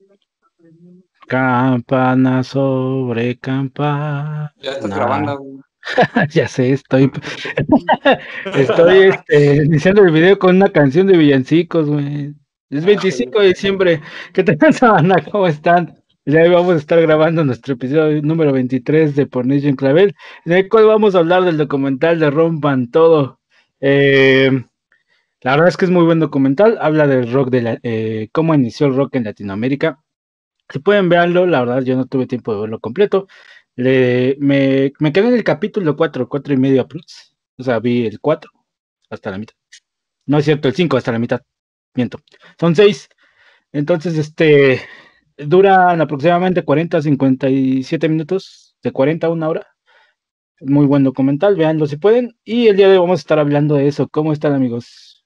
Campana sobre campana. Ya estás grabando, güey. Ya sé, estoy iniciando el video con una canción de villancicos, güey. Es 25 de diciembre. ¿Qué tal, Sabana? ¿Cómo están? Ya hoy vamos a estar grabando nuestro episodio número 23 de Por Nicho en Clavel, en el cual vamos a hablar del documental de Rompan Todo. Eh, la verdad es que es muy buen documental. Habla del rock, cómo inició el rock en Latinoamérica. Si pueden verlo, la verdad yo no tuve tiempo de verlo completo. Me quedé en el capítulo 4 y medio aprox. O sea, vi el 4 hasta la mitad. No es cierto, el 5 hasta la mitad. Miento. Son 6. Entonces, duran aproximadamente 40 a 57 minutos, de 40 a 1 hora. Muy buen documental, véanlo si pueden. Y el día de hoy vamos a estar hablando de eso. ¿Cómo están, amigos?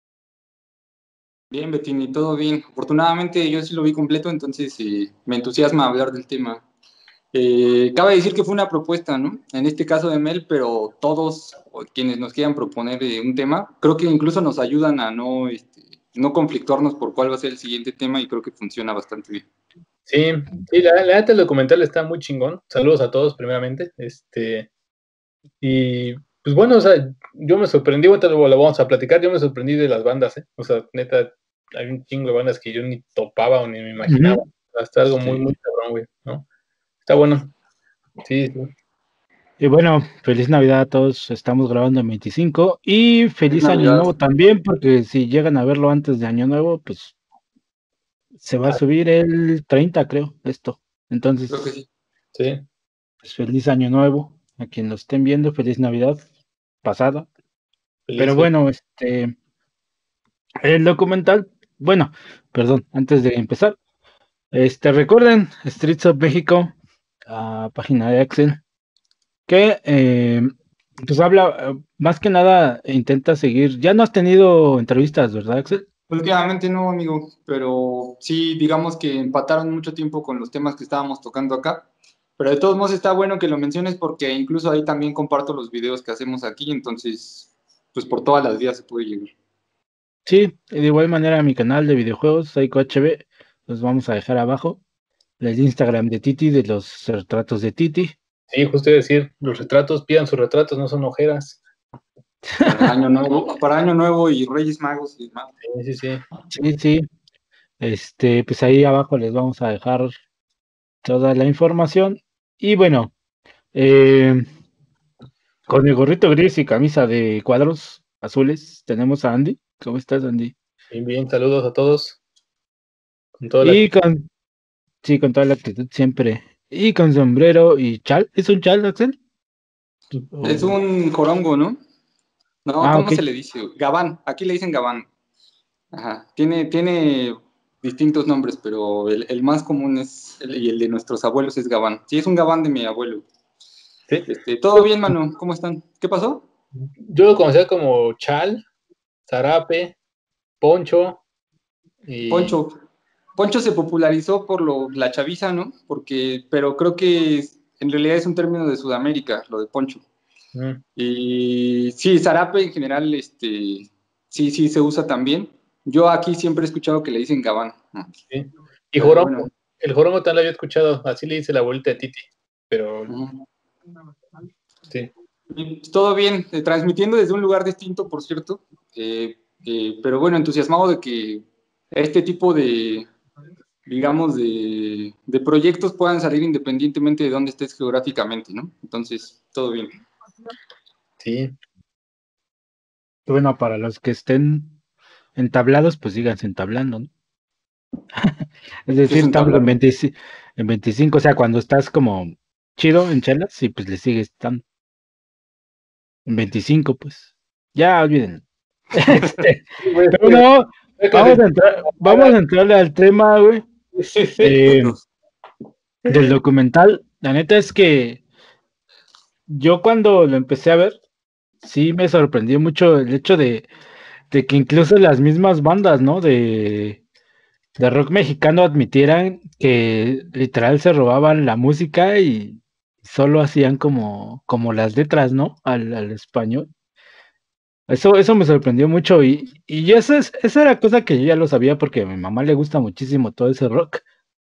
Bien, Bettini, todo bien. Afortunadamente yo sí lo vi completo, entonces me entusiasma hablar del tema. Cabe decir que fue una propuesta, ¿no? En este caso de Mel, pero todos quienes nos quieran proponer un tema, creo que incluso nos ayudan a no conflictuarnos por cuál va a ser el siguiente tema y creo que funciona bastante bien. Sí, sí, la neta el documental está muy chingón. Saludos a todos primeramente. Y pues bueno, o sea, yo me sorprendí, ahorita lo vamos a platicar, yo me sorprendí de las bandas, ¿eh? O sea, neta, hay un chingo de bandas que yo ni topaba o ni me imaginaba. Ujú. Hasta algo muy, Sí. muy cabrón, güey, ¿no? Está bueno. Sí, sí. Y bueno, feliz Navidad a todos. Estamos grabando el 25 y Es feliz Año Navidad. Nuevo también, porque si llegan a verlo antes de Año Nuevo, pues se va a subir el 30, creo, esto. Creo que Entonces, sí. Sí, pues feliz Año Nuevo a quien lo estén viendo, feliz Navidad pasada. Pero feliz, feliz. bueno, el documental, bueno, perdón, antes de empezar, recuerden Streets of México, página de Axel, que pues habla, más que nada intenta seguir, ya no has tenido entrevistas, ¿verdad, Axel? Últimamente no, amigo, pero sí, digamos que empataron mucho tiempo con los temas que estábamos tocando acá. Pero de todos modos está bueno que lo menciones porque incluso ahí también comparto los videos que hacemos aquí, entonces, pues por todas las vías se puede llegar. Sí, de igual manera mi canal de videojuegos, Psycho HB, los vamos a dejar abajo. El Instagram de Titi, de los retratos de Titi. Sí, justo iba a decir, los retratos, pidan sus retratos, no son ojeras. Para Año Nuevo y Reyes Magos y demás. Sí, sí, sí. Sí, sí. Pues ahí abajo les vamos a dejar toda la información. Y bueno, eh, con mi gorrito gris y camisa de cuadros azules, tenemos a Andy. ¿Cómo estás, Andy? Bien, bien, saludos a todos. Con toda la Y actitud. sí, con toda la actitud siempre. Y con sombrero y chal. ¿Es un chal, Axel? Es O- un jorongo, ¿no? No, ¿cómo ok. se le dice? Gabán, aquí le dicen gabán. Ajá. Tiene distintos nombres, pero el más común y el de nuestros abuelos es gabán. Sí, es un gabán de mi abuelo. Sí. Todo bien, mano, ¿cómo están? ¿Qué pasó? Yo lo conocía como chal, zarape, poncho y Poncho. Poncho se popularizó por la chaviza, ¿no? Pero creo que en realidad es un término de Sudamérica, lo de poncho. mm, Y sí, zarape en general, sí se usa también. Yo aquí siempre he escuchado que le dicen gabán, ¿no? sí. Y Pero jorongo. bueno. El jorongo también lo había escuchado, así le dice la abuelita de Titi. Pero Ujú. sí, Y todo bien, transmitiendo desde un lugar distinto, por cierto, pero bueno, entusiasmado de que este tipo digamos, de proyectos puedan salir independientemente de dónde estés geográficamente, ¿no? Entonces, todo bien. sí. Bueno, para los que estén entablados, pues síganse entablando, ¿no? Es ¿Qué es decir, estamos entablar? en 25, o sea, cuando estás como chido en chelas, sí, pues le sigues estando en 25, pues. Ya olviden. Sí, güey, Pero no, casi- vamos a entrarle al tema, güey, eh, del documental. La neta es que yo cuando lo empecé a ver, sí me sorprendió mucho el hecho de que incluso las mismas bandas, ¿no? De rock mexicano admitieran que literal se robaban la música y solo hacían como las letras, ¿no? Al español. Eso me sorprendió mucho y esa era cosa que yo ya lo sabía porque a mi mamá le gusta muchísimo todo ese rock.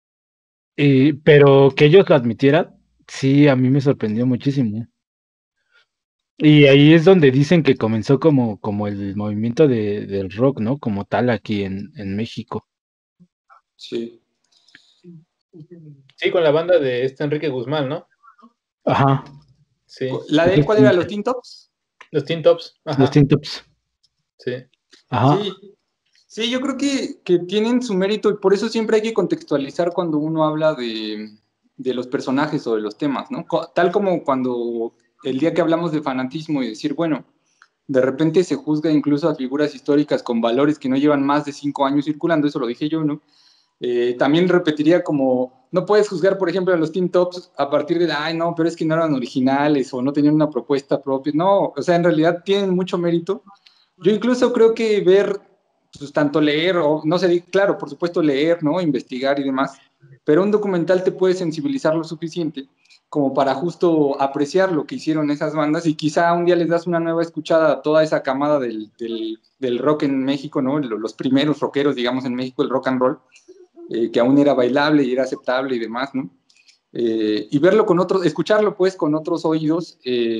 Pero que ellos lo admitieran, sí, a mí me sorprendió muchísimo. Y ahí es donde dicen que comenzó como el movimiento del rock, ¿no? Como tal aquí en México. Sí. Sí, con la banda de Enrique Guzmán, ¿no? Ajá, Sí. ¿La de él cuál era? ¿Los Teen Tops? Los Teen Tops. los Ajá. Teen Tops. Sí. Ajá. Sí, sí, yo creo que tienen su mérito y por eso siempre hay que contextualizar cuando uno habla de los personajes o de los temas, ¿no? Tal como cuando el día que hablamos de fanatismo y decir, bueno, de repente se juzga incluso a figuras históricas con valores que no llevan más de 5 años circulando, eso lo dije yo, ¿no? También repetiría como, no puedes juzgar, por ejemplo, a los Teen Tops a partir de, ay, no, pero es que no eran originales o no tenían una propuesta propia. No, o sea, en realidad tienen mucho mérito. Yo incluso creo que ver, pues tanto leer, o no sé, claro, por supuesto leer, ¿no? Investigar y demás, pero un documental te puede sensibilizar lo suficiente como para justo apreciar lo que hicieron esas bandas y quizá un día les das una nueva escuchada a toda esa camada del rock en México, ¿no? Los primeros rockeros, digamos, en México, el rock and roll, que aún era bailable y era aceptable y demás, ¿no? Y verlo con otros, escucharlo pues con otros oídos,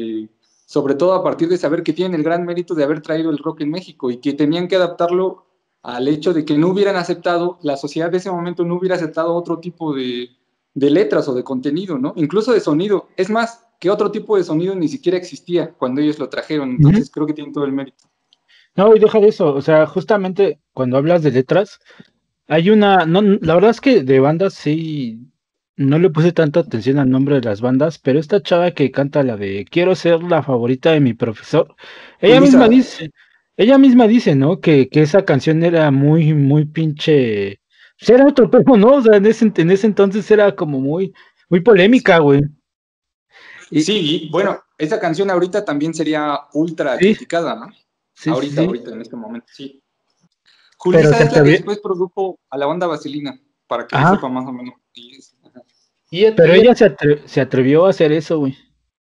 sobre todo a partir de saber que tienen el gran mérito de haber traído el rock en México y que tenían que adaptarlo al hecho de que no hubieran aceptado, la sociedad de ese momento no hubiera aceptado otro tipo de letras o de contenido, ¿no? Incluso de sonido. Es más, que otro tipo de sonido ni siquiera existía cuando ellos lo trajeron, Ujú. entonces creo que tienen todo el mérito. No, y deja de eso, o sea, justamente cuando hablas de letras, hay no, la verdad es que de bandas sí, no le puse tanta atención al nombre de las bandas, pero esta chava que canta la de Quiero ser la favorita de mi profesor, ella misma Julissa, dice, ella misma dice, ¿no? Que esa canción era muy, muy pinche, pues era otro pedo, ¿no? O sea, en ese entonces era como muy polémica, güey. sí, y bueno, esa canción ahorita también sería ultra Sí, criticada, ¿no? sí, sí, sí, Ahorita, en este momento, sí. pero Julissa se es la que atrevió, después produjo a la banda Vaselina, para que ajá, sepa más o menos. Ajá. pero Y ella se atrevió a hacer eso, güey.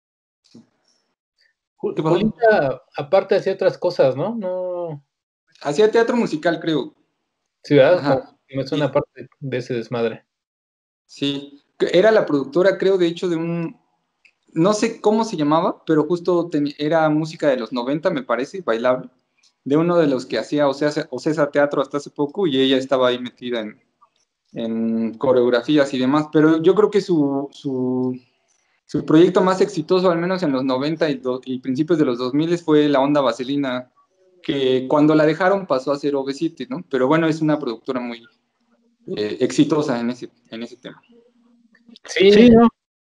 ¿Qué pasó? Julita, aparte hacía otras cosas, ¿no? No. Hacía teatro musical, creo. Sí, ¿verdad? Como Ajá. que me suena Y, parte de ese desmadre. sí, era la productora, creo, de hecho, de no sé cómo se llamaba, pero justo era música de los 90, me parece, bailable, de uno de los que hacía Ocesa Teatro hasta hace poco y ella estaba ahí metida en coreografías y demás, pero yo creo que su proyecto más exitoso, al menos en los 90 y principios de los 2000, fue la onda Vaselina, que cuando la dejaron pasó a ser OV7, ¿no? Pero bueno, es una productora muy exitosa en ese tema. Sí, Sí, ¿no?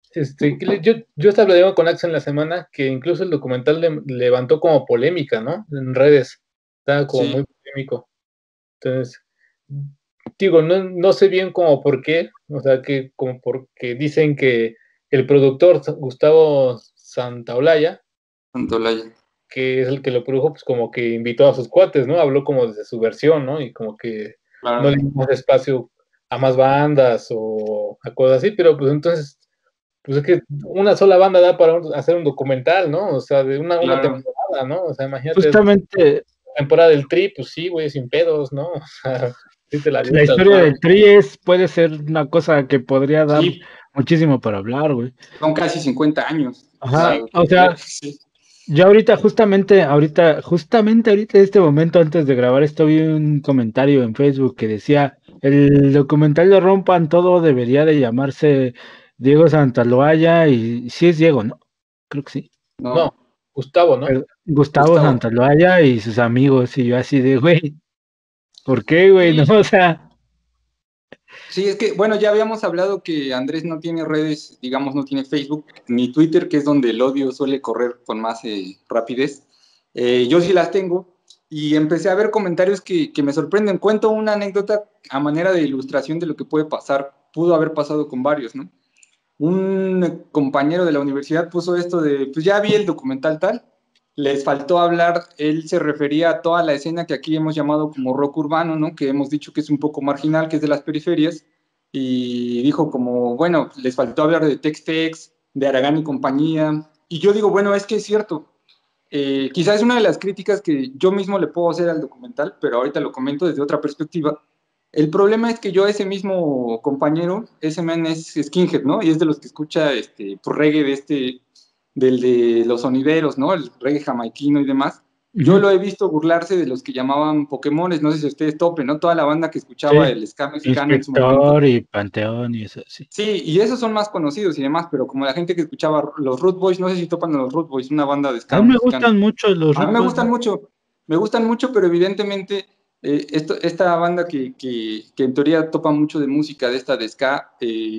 yo estaba hablando con Axel en la semana que incluso el documental levantó como polémica, ¿no? En redes. Estaba como muy Sí, polémico. Entonces, digo, no sé bien como por qué, o sea, que como porque dicen que el productor Gustavo Santaolalla, Santolaya. que es el que lo produjo, pues como que invitó a sus cuates, ¿no? Habló como desde su versión, ¿no? Y como que no Claro. le dimos espacio a más bandas o a cosas así, pero pues entonces, pues es que una sola banda da para hacer un documental, ¿no? O sea, de una Claro. temporada, ¿no? O sea, imagínate, Justamente la temporada del Tri, pues sí, güey, sin pedos, ¿no? O sea, sí te la la avientas. historia del Tri puede ser una cosa que podría dar Sí, muchísimo para hablar, güey. son casi 50 años. O sea, Ajá, o sea, sí. yo ahorita, justamente ahorita en este momento, antes de grabar esto, vi un comentario en Facebook que decía, el documental de Rompan Todo debería de llamarse Diego Santaloaya, y sí es Diego, ¿no? Creo que sí. No, No, Gustavo, ¿no? Pero Gustavo Gustavo. Santaloaya y sus amigos, y yo así de, güey, ¿por qué, güey? No, Sí, o sea, sí, es que, bueno, ya habíamos hablado que Andrés no tiene redes, digamos, no tiene Facebook ni Twitter, que es donde el odio suele correr con más rapidez. Yo sí las tengo y empecé a ver comentarios que me sorprenden. Cuento una anécdota a manera de ilustración de lo que puede pasar, pudo haber pasado con varios, ¿no? Un compañero de la universidad puso esto de, pues ya vi el documental tal, les faltó hablar, él se refería a toda la escena que aquí hemos llamado como rock urbano, ¿no? Que hemos dicho que es un poco marginal, que es de las periferias, y dijo como, bueno, les faltó hablar de Tex-Tex, de Aragán y compañía, y yo digo, bueno, es que es cierto, quizás es una de las críticas que yo mismo le puedo hacer al documental, pero ahorita lo comento desde otra perspectiva, El problema es que yo, ese mismo compañero, ese man es skinhead, ¿no? Y es de los que escucha pues, reggae del de los sonideros, ¿no? El reggae jamaiquino y demás. Yo lo he visto burlarse de los que llamaban Pokémones, no sé si ustedes topen, ¿no? Toda la banda que escuchaba Sí, el ska mexicano en su momento. Inspector y Panteón y eso, sí. Sí, y esos son más conocidos y demás, pero como la gente que escuchaba los Root Boys, no sé si topan a los Root Boys, una banda de A ska mí me mexicana. gustan mucho los A mí Root Boys, ¿no? me gustan mucho, pero evidentemente esta banda que en teoría topa mucho de música de esta de ska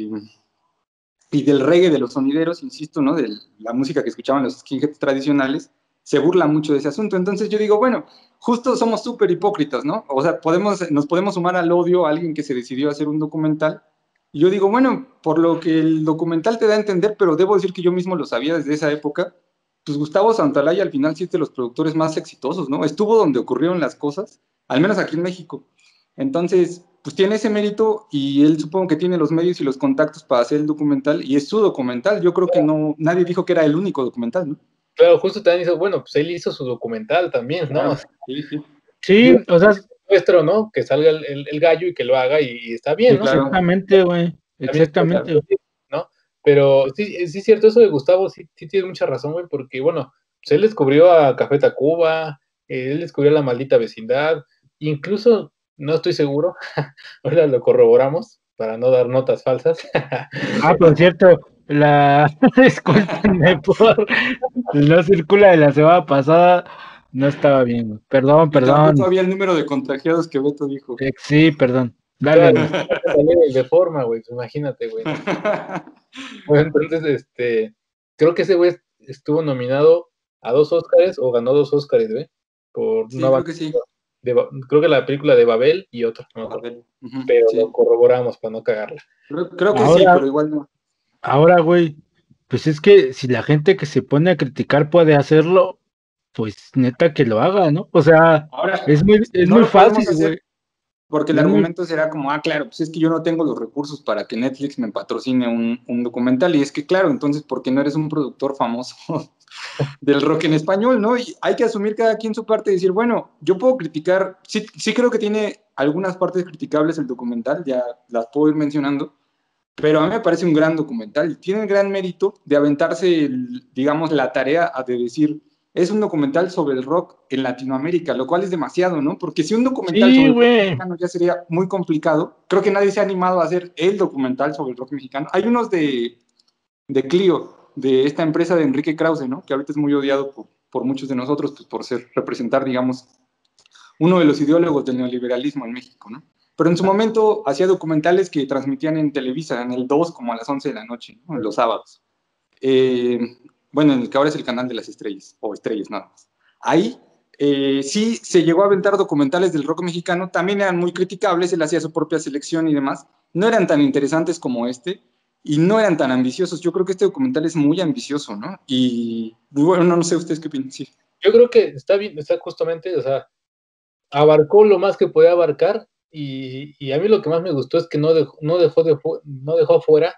y del reggae de los sonideros, insisto, ¿no? De la música que escuchaban los skinheads tradicionales, se burla mucho de ese asunto. Entonces yo digo, bueno, justo somos súper hipócritas, ¿no? O sea, nos podemos sumar al odio a alguien que se decidió a hacer un documental. Y yo digo, bueno, por lo que el documental te da a entender, pero debo decir que yo mismo lo sabía desde esa época, pues Gustavo Santaolalla al final sí es de los productores más exitosos, ¿no? Estuvo donde ocurrieron las cosas, al menos aquí en México. Entonces, pues tiene ese mérito y él supongo que tiene los medios y los contactos para hacer el documental y es su documental. Yo creo que no, nadie dijo que era el único documental, ¿no? Claro, justo también hizo, bueno, pues él hizo su documental también, ¿no? Claro, sí, sí. Sí, Digo, o sea, nuestro, ¿no? Que salga el gallo y que lo haga y está bien, Sí, ¿no? claro. exactamente, güey. También está Exactamente, güey. bien, ¿no? Pero sí, sí es cierto, eso de Gustavo, sí, sí tiene mucha razón, güey, porque, bueno, pues él descubrió a Café Tacuba, él descubrió La Maldita Vecindad, incluso, no estoy seguro, ahora lo corroboramos para no dar notas falsas. Ah, por cierto, discúlpenme por no circula de la semana pasada, no estaba bien, güey. Perdón, Y tampoco perdón. había el número de contagiados que Beto dijo. Sí, perdón. Dale, Todavía güey. no salió de forma, güey, pues imagínate, güey, ¿no? Bueno, entonces, creo que ese güey estuvo nominado a 2 Óscares o ganó 2 Óscares, güey, por Sí, una creo que sí. creo que la película de Babel y otra, no me A acuerdo, ver, pero lo sí. corroboramos para no cagarla. Creo que sí, Ahora, pero igual no. ahora, güey, pues es que si la gente que se pone a criticar puede hacerlo, pues neta que lo haga, ¿no? O sea, Ahora, es no muy lo fácil, podemos hacer güey. porque el Es muy, argumento será como, claro, pues es que yo no tengo los recursos para que Netflix me patrocine un documental. Y es que, claro, entonces, ¿por qué no eres un productor famoso del rock en español, ¿no? Y hay que asumir cada quien su parte y decir, bueno, yo puedo criticar, sí, sí creo que tiene algunas partes criticables el documental, ya las puedo ir mencionando, pero a mí me parece un gran documental y tiene el gran mérito de aventarse, digamos, la tarea de decir, es un documental sobre el rock en Latinoamérica, lo cual es demasiado, ¿no? Porque si un documental sí, sobre el rock güey. mexicano ya sería muy complicado, creo que nadie se ha animado a hacer el documental sobre el rock mexicano. Hay unos de Clio, de esta empresa de Enrique Krause, ¿no? Que ahorita es muy odiado por muchos de nosotros, pues por representar, digamos, uno de los ideólogos del neoliberalismo en México, ¿no? Pero en su momento hacía documentales que transmitían en Televisa, en el 2, como a las 11 de la noche, ¿no? Los sábados. Eh, bueno, en el que ahora es el canal de las estrellas, o estrellas nada más. Ahí sí se llegó a aventar documentales del rock mexicano, también eran muy criticables, él hacía su propia selección y demás, no eran tan interesantes como este, y no eran tan ambiciosos. Yo creo que este documental es muy ambicioso, ¿no? Y bueno, no sé ustedes qué opinan, sí. Yo creo que está bien, está justamente, o sea, abarcó lo más que podía abarcar y a mí lo que más me gustó es que no dejó afuera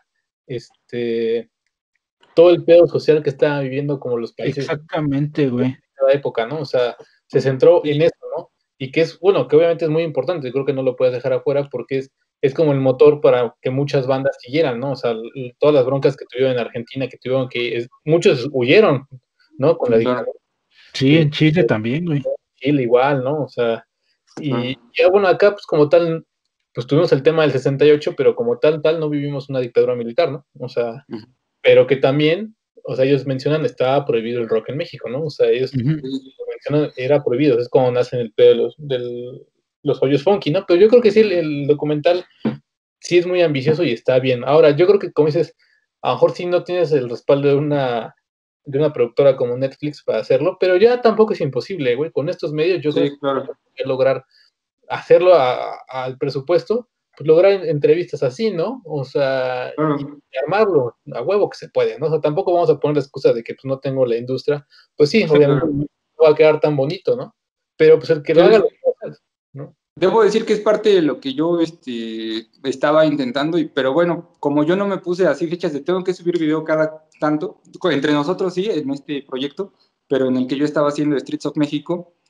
todo el pedo social que estaban viviendo como los países Exactamente, güey. la época, ¿no? O sea, se centró en Sí, eso, ¿no? Y que es, bueno, que obviamente es muy importante, creo que no lo puedes dejar afuera porque es como el motor para que muchas bandas siguieran, ¿no? O sea, todas las broncas que tuvieron en Argentina, que tuvieron muchos huyeron, ¿no? Con la claro, dictadura. Sí, en Chile también, güey. Chile igual, ¿no? O sea, y claro. ya bueno, acá pues como tal, pues tuvimos el tema del 68, pero como tal, no vivimos una dictadura militar, ¿no? O sea, pero que también, o sea, ellos mencionan, estaba prohibido el rock en México, ¿no? O sea, ellos Ujú. mencionan, era prohibido, es como nacen el pedo los hoyos funky, ¿no? Pero yo creo que sí, el documental sí es muy ambicioso y está bien. Ahora, yo creo que como dices, a lo mejor sí no tienes el respaldo de una productora como Netflix para hacerlo, pero ya tampoco es imposible, güey. Con estos medios yo creo Sí, claro. que lograr hacerlo al presupuesto, pues lograr entrevistas así, ¿no? O sea, y Claro. armarlo a huevo que se puede, ¿no? O sea, tampoco vamos a poner la excusa de que pues no tengo la industria. Pues sí, Sí, obviamente claro. no va a quedar tan bonito, ¿no? Pero pues el que lo haga, lo haga, ¿no? Debo decir que es parte de lo que yo estaba intentando, pero bueno, como yo no me puse así fechas de tengo que subir video cada tanto, entre nosotros sí, en este proyecto, pero en el que yo estaba haciendo Streets of México,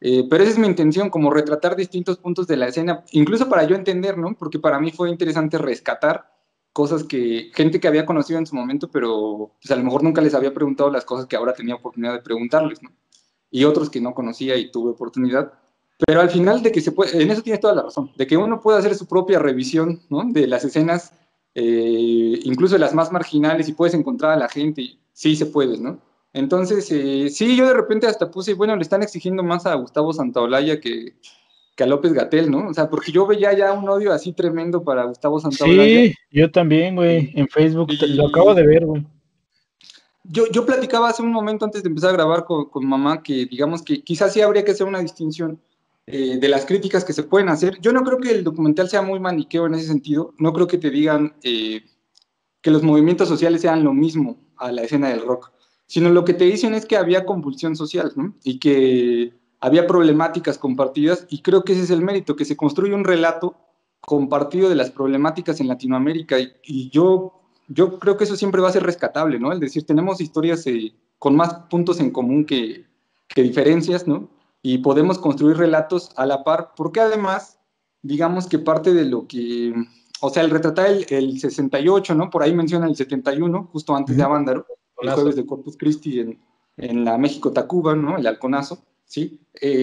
Pero esa es mi intención, como retratar distintos puntos de la escena, incluso para yo entender, ¿no? Porque para mí fue interesante rescatar cosas que gente que había conocido en su momento, pero pues a lo mejor nunca les había preguntado las cosas que ahora tenía oportunidad de preguntarles, ¿no? Y otros que no conocía y tuve oportunidad. Pero al final de que se puede, en eso tienes toda la razón, de que uno puede hacer su propia revisión, ¿no? De las escenas, incluso de las más marginales, y puedes encontrar a la gente, y sí se puede, ¿no? Entonces, sí, yo de repente hasta puse, bueno, le están exigiendo más a Gustavo Santaolalla que a López-Gatell, ¿no? O sea, porque yo veía ya un odio así tremendo para Gustavo Santaolalla. Sí, yo también, güey, Y, en Facebook, lo acabo y de ver, güey. yo platicaba hace un momento antes de empezar a grabar con mamá que digamos que quizás sí habría que hacer una distinción de las críticas que se pueden hacer. Yo no creo que el documental sea muy maniqueo en ese sentido, no creo que te digan que los movimientos sociales sean lo mismo a la escena del rock, sino lo que te dicen es que había convulsión social, ¿no? Y que había problemáticas compartidas, y creo que ese es el mérito, que se construye un relato compartido de las problemáticas en Latinoamérica, y yo creo que eso siempre va a ser rescatable, ¿no? Es decir, tenemos historias con más puntos en común que diferencias, ¿no? Y podemos construir relatos a la par, porque además, digamos que parte de lo que, o sea, el retratar el 68, ¿no? Por ahí menciona el 71, justo antes de Avándaro, el jueves de Corpus Christi en la México-Tacuba, ¿no? El halconazo, ¿sí?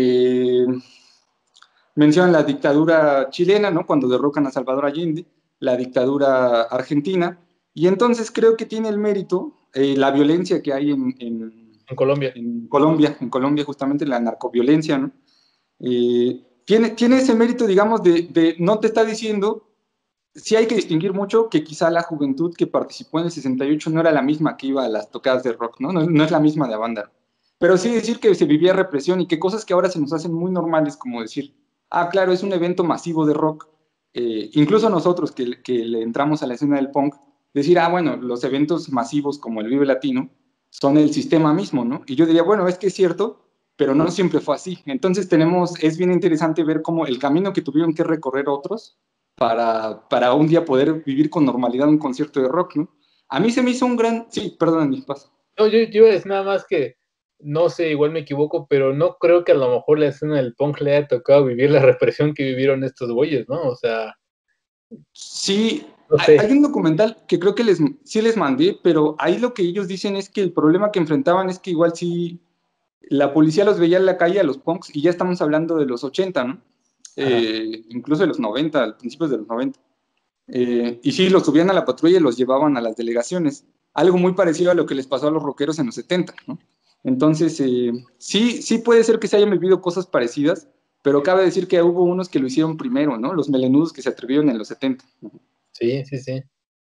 Mencionan la dictadura chilena, ¿no? Cuando derrocan a Salvador Allende, la dictadura argentina, y entonces creo que tiene el mérito la violencia que hay Colombia. en Colombia justamente la narcoviolencia, ¿no? Tiene ese mérito, digamos, de no te está diciendo, sí hay que distinguir mucho que quizá la juventud que participó en el 68 no era la misma que iba a las tocadas de rock, ¿no? No es la misma de Avándaro. Pero sí decir que se vivía represión y que cosas que ahora se nos hacen muy normales, como decir, ah, claro, es un evento masivo de rock. Incluso nosotros que le entramos a la escena del punk, decir, ah, bueno, los eventos masivos como el Vive Latino son el sistema mismo, ¿no? Y yo diría, bueno, es que es cierto, pero no siempre fue así. Entonces es bien interesante ver cómo el camino que tuvieron que recorrer otros para un día poder vivir con normalidad un concierto de rock, ¿no? A mí se me hizo un gran... Sí, perdón, mi paso. No, yo iba a decir nada más que, no sé, igual me equivoco, pero no creo que a lo mejor la escena del punk le haya tocado vivir la represión que vivieron estos güeyes, ¿no? O sea, Sí, no hay sé. un documental que creo que sí les mandé, pero ahí lo que ellos dicen es que el problema que enfrentaban es que igual sí la policía los veía en la calle a los punks, y ya estamos hablando de los 80, ¿no? Incluso de los 90, al principios de los 90. Y sí, los subían a la patrulla y los llevaban a las delegaciones. Algo muy parecido a lo que les pasó a los rockeros en los 70, ¿no? Entonces, sí puede ser que se hayan vivido cosas parecidas, pero cabe decir que hubo unos que lo hicieron primero, ¿no? Los melenudos que se atrevieron en los 70. Sí, sí, sí.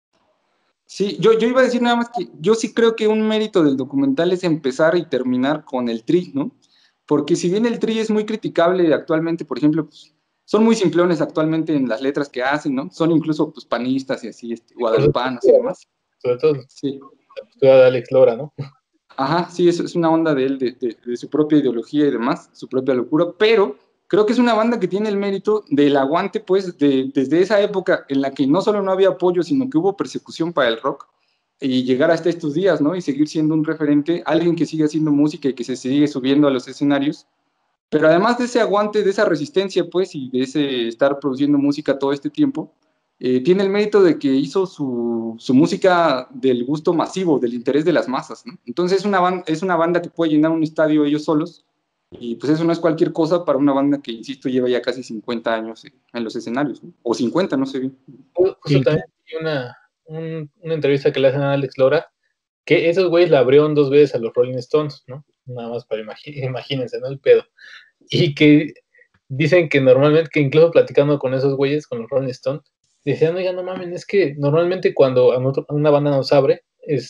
Sí, yo iba a decir nada más que yo sí creo que un mérito del documental es empezar y terminar con el Tri, ¿no? Porque si bien el Tri es muy criticable actualmente, por ejemplo, pues, son muy simplones actualmente en las letras que hacen, ¿no? Son incluso pues, panistas y así, Por su guadalupanos y postura, ¿no? demás. Sobre todo Sí. la postura de Alex Lora, ¿no? Ajá, sí, es una onda de él, de su propia ideología y demás, su propia locura, pero creo que es una banda que tiene el mérito del aguante, pues, desde esa época en la que no solo no había apoyo, sino que hubo persecución para el rock, y llegar hasta estos días, ¿no? Y seguir siendo un referente, alguien que sigue haciendo música y que se sigue subiendo a los escenarios, pero además de ese aguante, de esa resistencia, pues, y de ese estar produciendo música todo este tiempo, tiene el mérito de que hizo su música del gusto masivo, del interés de las masas, ¿no? Entonces es una banda que puede llenar un estadio ellos solos, y pues eso no es cualquier cosa para una banda que, insisto, lleva ya casi 50 años en los escenarios, ¿no? O 50, no sé bien. Justo también vi una entrevista que le hacen a Alex Lora, que esos güeyes la abrieron 2 veces a los Rolling Stones, ¿no? Nada más para imagínense, ¿no? El pedo. Y que dicen que normalmente, que incluso platicando con esos güeyes, con los Rolling Stones, decían, oiga, no mames, es que normalmente cuando a una banda nos abre,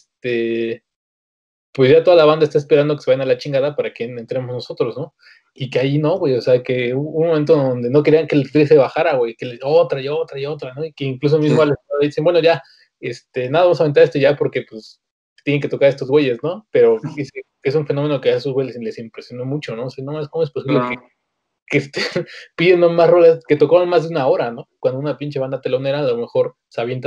pues ya toda la banda está esperando que se vayan a la chingada para que entremos nosotros, ¿no? Y que ahí no, güey, o sea, que hubo un momento donde no querían que el tri se bajara, güey, que otra y otra y otra, ¿no? Y que incluso mismo Sí. dicen, bueno, ya, nada, vamos a aventar esto ya porque, pues, tienen que tocar a estos güeyes, ¿no? Pero dice que es un fenómeno que a esos güeyes les impresionó mucho, ¿no? O sea, no, ¿cómo es posible que estén pidiendo más rolas, que tocaron más de una hora, ¿no? Cuando una pinche banda telonera a lo mejor se avienta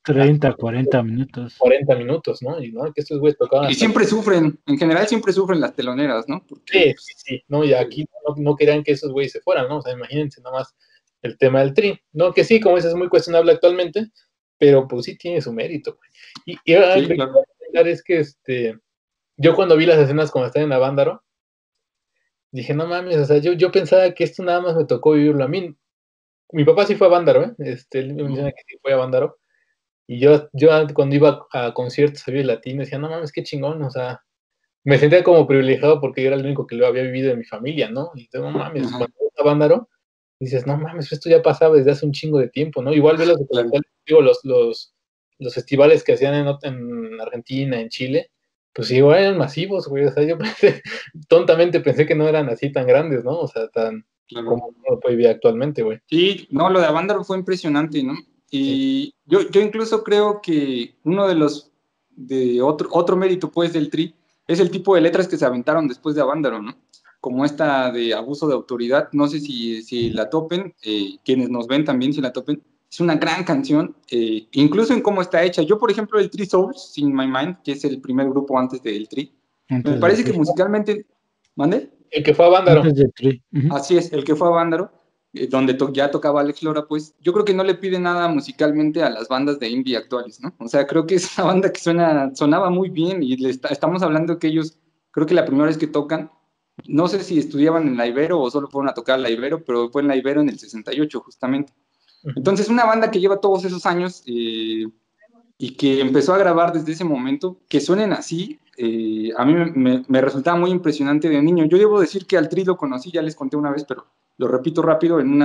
30, 40 minutos. 40 minutos, ¿no? Y no, que estos güeyes tocaban. Y siempre sufren, en general siempre sufren las teloneras, ¿no? Porque, sí, no, y aquí no querían que esos güeyes se fueran, ¿no? O sea, imagínense nomás el tema del Tri, ¿no? Que sí, como dices, es muy cuestionable actualmente, pero pues sí tiene su mérito, güey. Y ahora sí, lo que claro. quiero comentar es que yo cuando vi las escenas cuando estaba en Avándaro, dije, no mames, o sea, yo pensaba que esto nada más me tocó vivirlo a mí. Mi papá sí fue a Avándaro, ¿eh? Él me menciona que sí fue a Avándaro. Y yo cuando iba a conciertos a Vive Latino, decía, no mames, qué chingón, o sea, me sentía como privilegiado porque yo era el único que lo había vivido en mi familia, ¿no? Y no mames, cuando vas a Avándaro, dices, no mames, esto ya pasaba desde hace un chingo de tiempo, ¿no? Igual ves los documentales, digo, los festivales que hacían en Argentina, en Chile, pues igual eran masivos, güey, o sea, yo tontamente pensé que no eran así tan grandes, ¿no? O sea, tan como uno puede vivir actualmente, güey. Sí, no, lo de Avándaro fue impresionante, ¿no? Y yo incluso creo que uno de otro mérito, pues, del Tri, es el tipo de letras que se aventaron después de Avándaro, ¿no? Como esta de abuso de autoridad, no sé si la topen, quienes nos ven también si la topen, es una gran canción, incluso en cómo está hecha. Yo, por ejemplo, el Three Souls, In My Mind, que es el primer grupo antes del Tri, me parece que musicalmente... ¿Mande? El que fue a Avándaro. Así es, el que fue a Avándaro, donde ya tocaba Alex Lora, pues yo creo que no le pide nada musicalmente a las bandas de indie actuales, ¿no? O sea, creo que es una banda que sonaba muy bien y estamos hablando que ellos, creo que la primera vez que tocan, no sé si estudiaban en la Ibero o solo fueron a tocar la Ibero, pero fue en la Ibero en el 68 justamente. Entonces, una banda que lleva todos esos años y que empezó a grabar desde ese momento, que suenen así, a mí me resultaba muy impresionante de niño. Yo debo decir que al Tri lo conocí, ya les conté una vez, pero lo repito rápido, en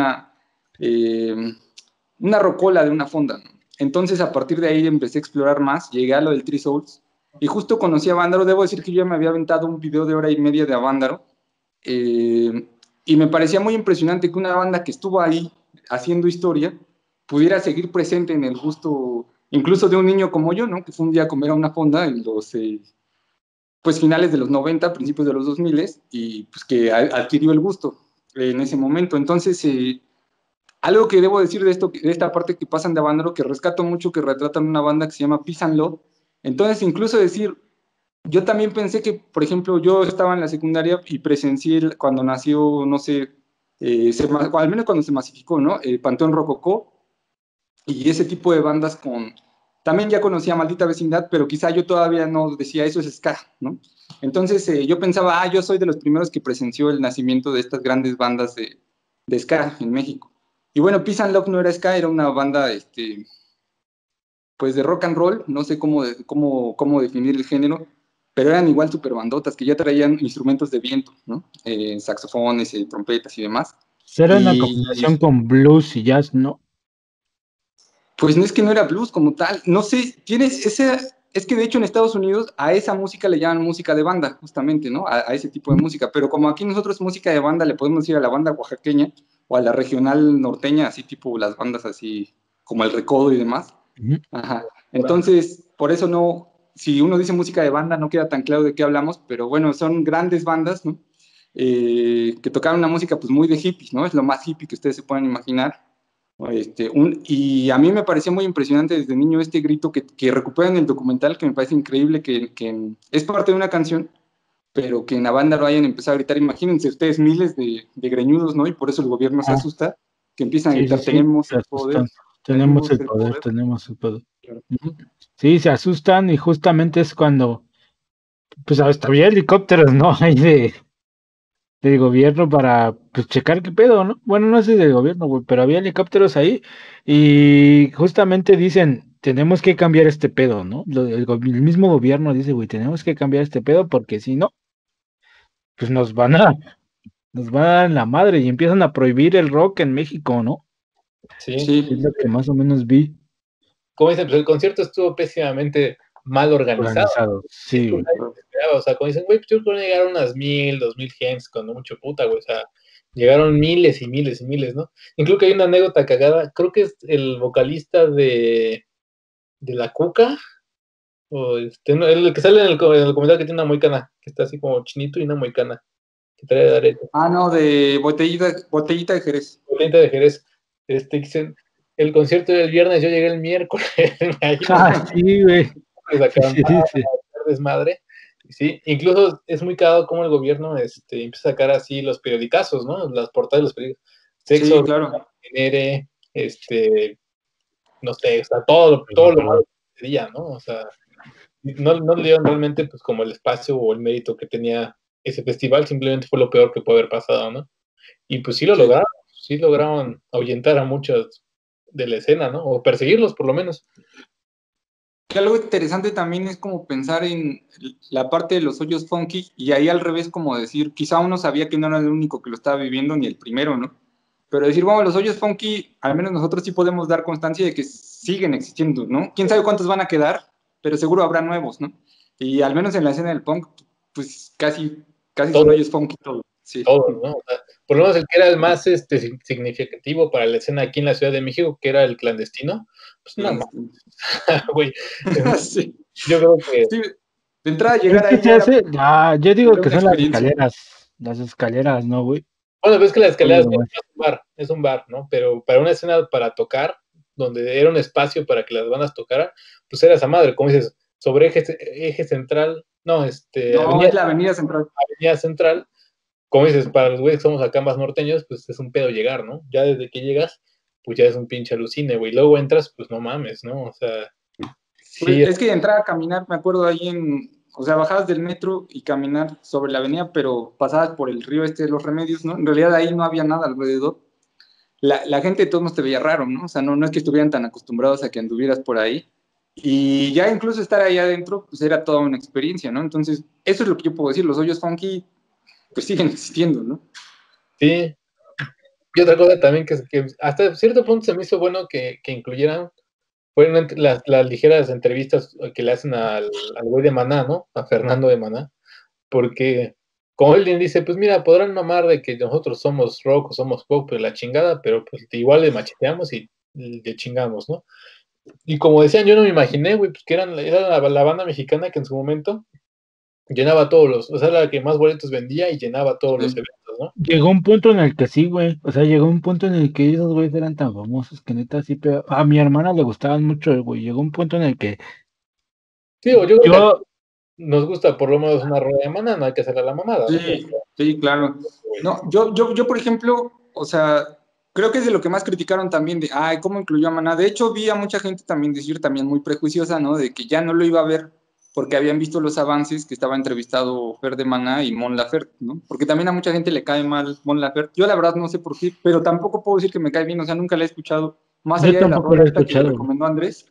una rocola de una fonda, ¿no? Entonces, a partir de ahí empecé a explorar más, llegué a lo del Three Souls, y justo conocí a Avándaro. Debo decir que yo ya me había aventado un video de 1 hora y media de Avándaro, y me parecía muy impresionante que una banda que estuvo ahí haciendo historia pudiera seguir presente en el gusto, incluso de un niño como yo, ¿no? Que fue un día a comer a una fonda en los pues finales de los 90, principios de los 2000, y pues que adquirió el gusto en ese momento. Entonces, algo que debo decir de esta parte que pasan de Avándaro, que rescato mucho, que retratan una banda que se llama Peace and Love. Entonces, incluso decir, yo también pensé que, por ejemplo, yo estaba en la secundaria y presencié cuando nació, no sé, al menos cuando se masificó, ¿no? Panteón Rococó y ese tipo de bandas con... También ya conocía Maldita Vecindad, pero quizá yo todavía no decía eso es ska, ¿no? Entonces yo pensaba, yo soy de los primeros que presenció el nacimiento de estas grandes bandas de ska en México. Y bueno, Peace and Love no era ska, era una banda, pues de rock and roll, no sé cómo definir el género, pero eran igual super bandotas, que ya traían instrumentos de viento, ¿no? Saxofones, trompetas y demás. Era una combinación con blues y jazz, ¿no? Pues no es que no era blues como tal, no sé, es que de hecho en Estados Unidos a esa música le llaman música de banda, justamente, ¿no? A ese tipo de música, pero como aquí nosotros música de banda le podemos decir a la banda oaxaqueña o a la regional norteña, así tipo las bandas así como el Recodo y demás. Ajá. Entonces, por eso no, si uno dice música de banda no queda tan claro de qué hablamos, pero bueno, son grandes bandas, ¿no? Que tocaron una música pues muy de hippies, ¿no? Es lo más hippie que ustedes se puedan imaginar. Y a mí me parecía muy impresionante desde niño este grito que recupera en el documental, que me parece increíble que es parte de una canción, pero que en la banda lo hayan empezado a gritar. Imagínense ustedes miles de greñudos, ¿no? Y por eso el gobierno se asusta, que empiezan a gritar, tenemos el poder. Tenemos el poder, tenemos el poder. Claro. Sí, se asustan y justamente es cuando, pues hasta había helicópteros, ¿no? Hay del gobierno para pues checar qué pedo, ¿no? Bueno, no sé del gobierno, güey, pero había helicópteros ahí y justamente dicen, tenemos que cambiar este pedo, ¿no? El mismo gobierno dice, güey, tenemos que cambiar este pedo porque si no, pues nos van a dar en la madre y empiezan a prohibir el rock en México, ¿no? Sí. Es lo que más o menos vi. Como dicen, pues el concierto estuvo pésimamente mal organizado. Sí, güey. O sea, como dicen, güey, pues yo creo que llegaron unas 1000, 2000 gentes, cuando mucho puta, güey. O sea, llegaron miles y miles y miles, ¿no? Incluso que hay una anécdota cagada. Creo que es el vocalista de La Cuca, o el que sale en el documental que tiene una moicana, que está así como chinito y una moicana, que trae de arete. Ah, no, de botellita de Jerez. Botellita de Jerez. Dicen el concierto del viernes, yo llegué el miércoles. Sí, güey. Sí. Desmadre. Sí, incluso es muy cagado cómo el gobierno empieza a sacar así los periodicazos, ¿no? Las portadas de los periódicos. Sexo, sí, claro. genere, no sé, o sea, todo lo malo que sería, ¿no? O sea, no le dieron realmente pues como el espacio o el mérito que tenía ese festival, simplemente fue lo peor que puede haber pasado, ¿no? Y pues sí lograron ahuyentar a muchos de la escena, ¿no? O perseguirlos por lo menos. Que algo interesante también es como pensar en la parte de los hoyos funky y ahí al revés como decir, quizá uno sabía que no era el único que lo estaba viviendo ni el primero, ¿no? Pero decir, bueno, los hoyos funky, al menos nosotros sí podemos dar constancia de que siguen existiendo, ¿no? Quién sabe cuántos van a quedar, pero seguro habrá nuevos, ¿no? Y al menos en la escena del punk, pues casi son Todo, hoyos funky todo. Sí. todo, ¿no? O sea, por lo menos el que era el más significativo para la escena aquí en la Ciudad de México, que era el clandestino, pues no, güey. Sí. Yo creo que Sí, de entrada Pero llegar es que ahí se ya era, hace, yo digo que una son experiencia. las escaleras, ¿no, güey? bueno, ves que la escalera Todo lo más. es un bar, ¿no? Pero para una escena para tocar, donde era un espacio para que las bandas tocaran, pues era esa madre, como dices, sobre eje central, no, No, es la avenida central. avenida central, como dices, para los güeyes que somos acá más norteños, pues es un pedo llegar, ¿no? Ya desde que llegas, pues ya es un pinche alucine, güey. Luego entras, pues no mames, ¿no? O sea, Pues sí, es que de entrada a caminar, me acuerdo ahí o sea, bajabas del metro y caminar sobre la avenida, pero pasabas por el río de los Remedios, ¿no? En realidad ahí no había nada alrededor. La gente de todos modos te veía raro, ¿no? O sea, no es que estuvieran tan acostumbrados a que anduvieras por ahí. Y ya incluso estar ahí adentro, pues era toda una experiencia, ¿no? Entonces, eso es lo que yo puedo decir, los hoyos funky, pues siguen existiendo, ¿no? sí. Y otra cosa también que hasta cierto punto se me hizo bueno que incluyeran fueron las ligeras entrevistas que le hacen al güey de Maná, ¿no? A Fernando de Maná, porque como él bien dice, pues mira, podrán mamar de que nosotros somos rock o somos pop, pero la chingada, pero pues igual le macheteamos y le chingamos, ¿no? Y como decían, yo no me imaginé, güey, pues que era la banda mexicana que en su momento llenaba o sea, la que más boletos vendía y llenaba todos los Sí. eventos, ¿no? Llegó un punto en el que sí, güey. O sea, llegó un punto en el que esos güeyes eran tan famosos que neta sí pero a mi hermana le gustaban mucho, güey. Llegó un punto en el que Sí, o yo creo que yo, nos gusta por lo menos una rueda de Maná, no hay que hacerle a la mamada, ¿no? Sí, sí, claro. No, yo, por ejemplo, o sea, creo que es de lo que más criticaron también de, ay, ¿cómo incluyó a Maná? De hecho, vi a mucha gente también decir, también muy prejuiciosa, ¿no? De que ya no lo iba a ver porque habían visto los avances que estaba entrevistado Fer de Maná y Mon Laferte, ¿no? Porque también a mucha gente le cae mal Mon Laferte. Yo la verdad no sé por qué, pero tampoco puedo decir que me cae bien, o sea, nunca la he escuchado, más yo allá de la tampoco rola lo he esta que me escuchado, güey. recomendó Andrés.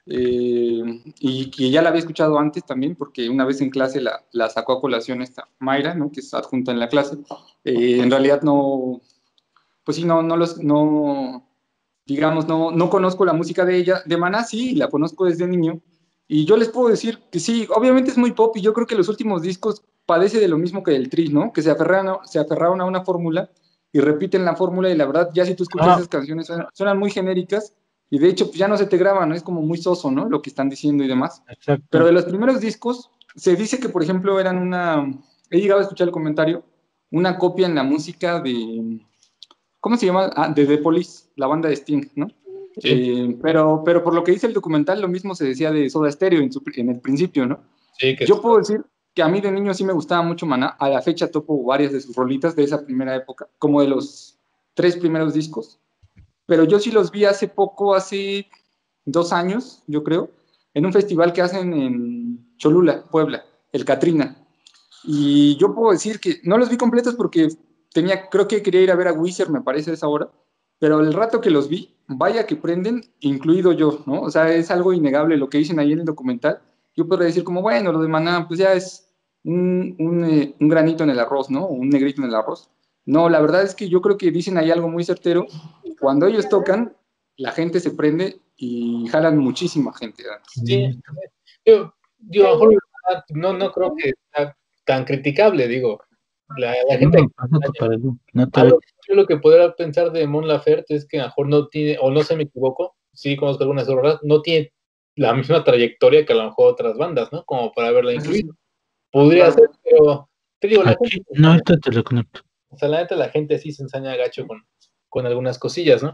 Y que ya la había escuchado antes también, porque una vez en clase la sacó a colación esta Mayra, ¿no? Que es adjunta en la clase. En realidad no, pues sí, no, digamos, no conozco la música de ella. De Maná sí, la conozco desde niño. Y yo les puedo decir que sí, obviamente es muy pop y yo creo que los últimos discos padece de lo mismo que el Tri, ¿no? Que se aferraron a una fórmula y repiten la fórmula y la verdad, ya si tú escuchas Ah, esas canciones, suenan muy genéricas y de hecho pues ya no se te graban, ¿no? Es como muy soso, ¿no? Lo que están diciendo y demás. Pero exacto. de los primeros discos, se dice que, por ejemplo, he llegado a escuchar el comentario, una copia en la música de, ¿cómo se llama? Ah, de The Police, la banda de Sting, ¿no? Sí, Pero por lo que dice el documental, lo mismo se decía de Soda Stereo en el principio, ¿no? sí, que Yo puedo decir que a mí de niño sí me gustaba mucho Maná. A la fecha topo varias de sus rolitas de esa primera época, como de los 3 primeros discos. Pero yo sí los vi hace poco, hace 2 años, yo creo, en un festival que hacen en Cholula, Puebla, el Catrina. Y yo puedo decir que no los vi completos porque creo que quería ir a ver a Wizard, me parece, a esa hora, pero el rato que los vi, vaya que prenden, incluido yo, ¿no? O sea, es algo innegable lo que dicen ahí en el documental. Yo podría decir como, bueno, lo de Maná, pues ya es un granito en el arroz, ¿no? Un negrito en el arroz. No, la verdad es que yo creo que dicen ahí algo muy certero. Cuando ellos tocan, la gente se prende y jalan muchísima gente. sí. Sí. Yo a lo mejor no creo que sea tan criticable, digo. La No, gente no te parece, no te ve. algo, yo lo que podría pensar de Mon Laferte es que a lo mejor no tiene, o no sé, me equivoco, sí conozco algunas obras, no tiene la misma trayectoria que a lo mejor otras bandas, ¿no? Como para haberla Eso incluido. sí, Podría ser, claro. pero te digo, la gente Aquí, no, esto te lo conecto. o sea, la neta la gente sí se ensaña gacho con algunas cosillas, ¿no?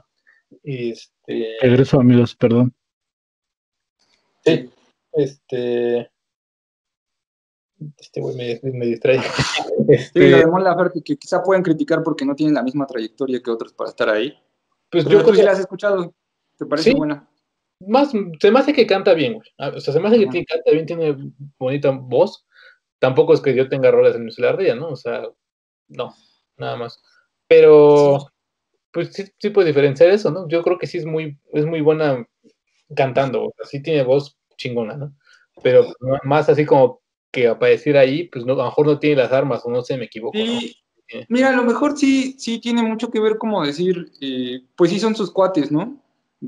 Y Regreso, amigos, perdón. sí, güey me distrae. Sí, lo de Mon Laferte, que quizá pueden criticar porque no tienen la misma trayectoria que otros para estar ahí. Pues Pero yo tú creo sí que la has escuchado, ¿te parece sí, buena? se me hace que canta bien, güey. O sea, se me hace que Ajá. canta bien, tiene bonita voz. Tampoco es que yo tenga roles en mi celular de ella, ¿no? O sea, no, nada más. Pero, pues sí puedes diferenciar eso, ¿no? Yo creo que sí es muy buena cantando, o sea, sí tiene voz chingona, ¿no? Pero más así como que apareciera ahí, pues no, a lo mejor no tiene las armas, o no sé, me equivoco, ¿no? Sí, mira, a lo mejor sí tiene mucho que ver como decir, pues sí son sus cuates, ¿no?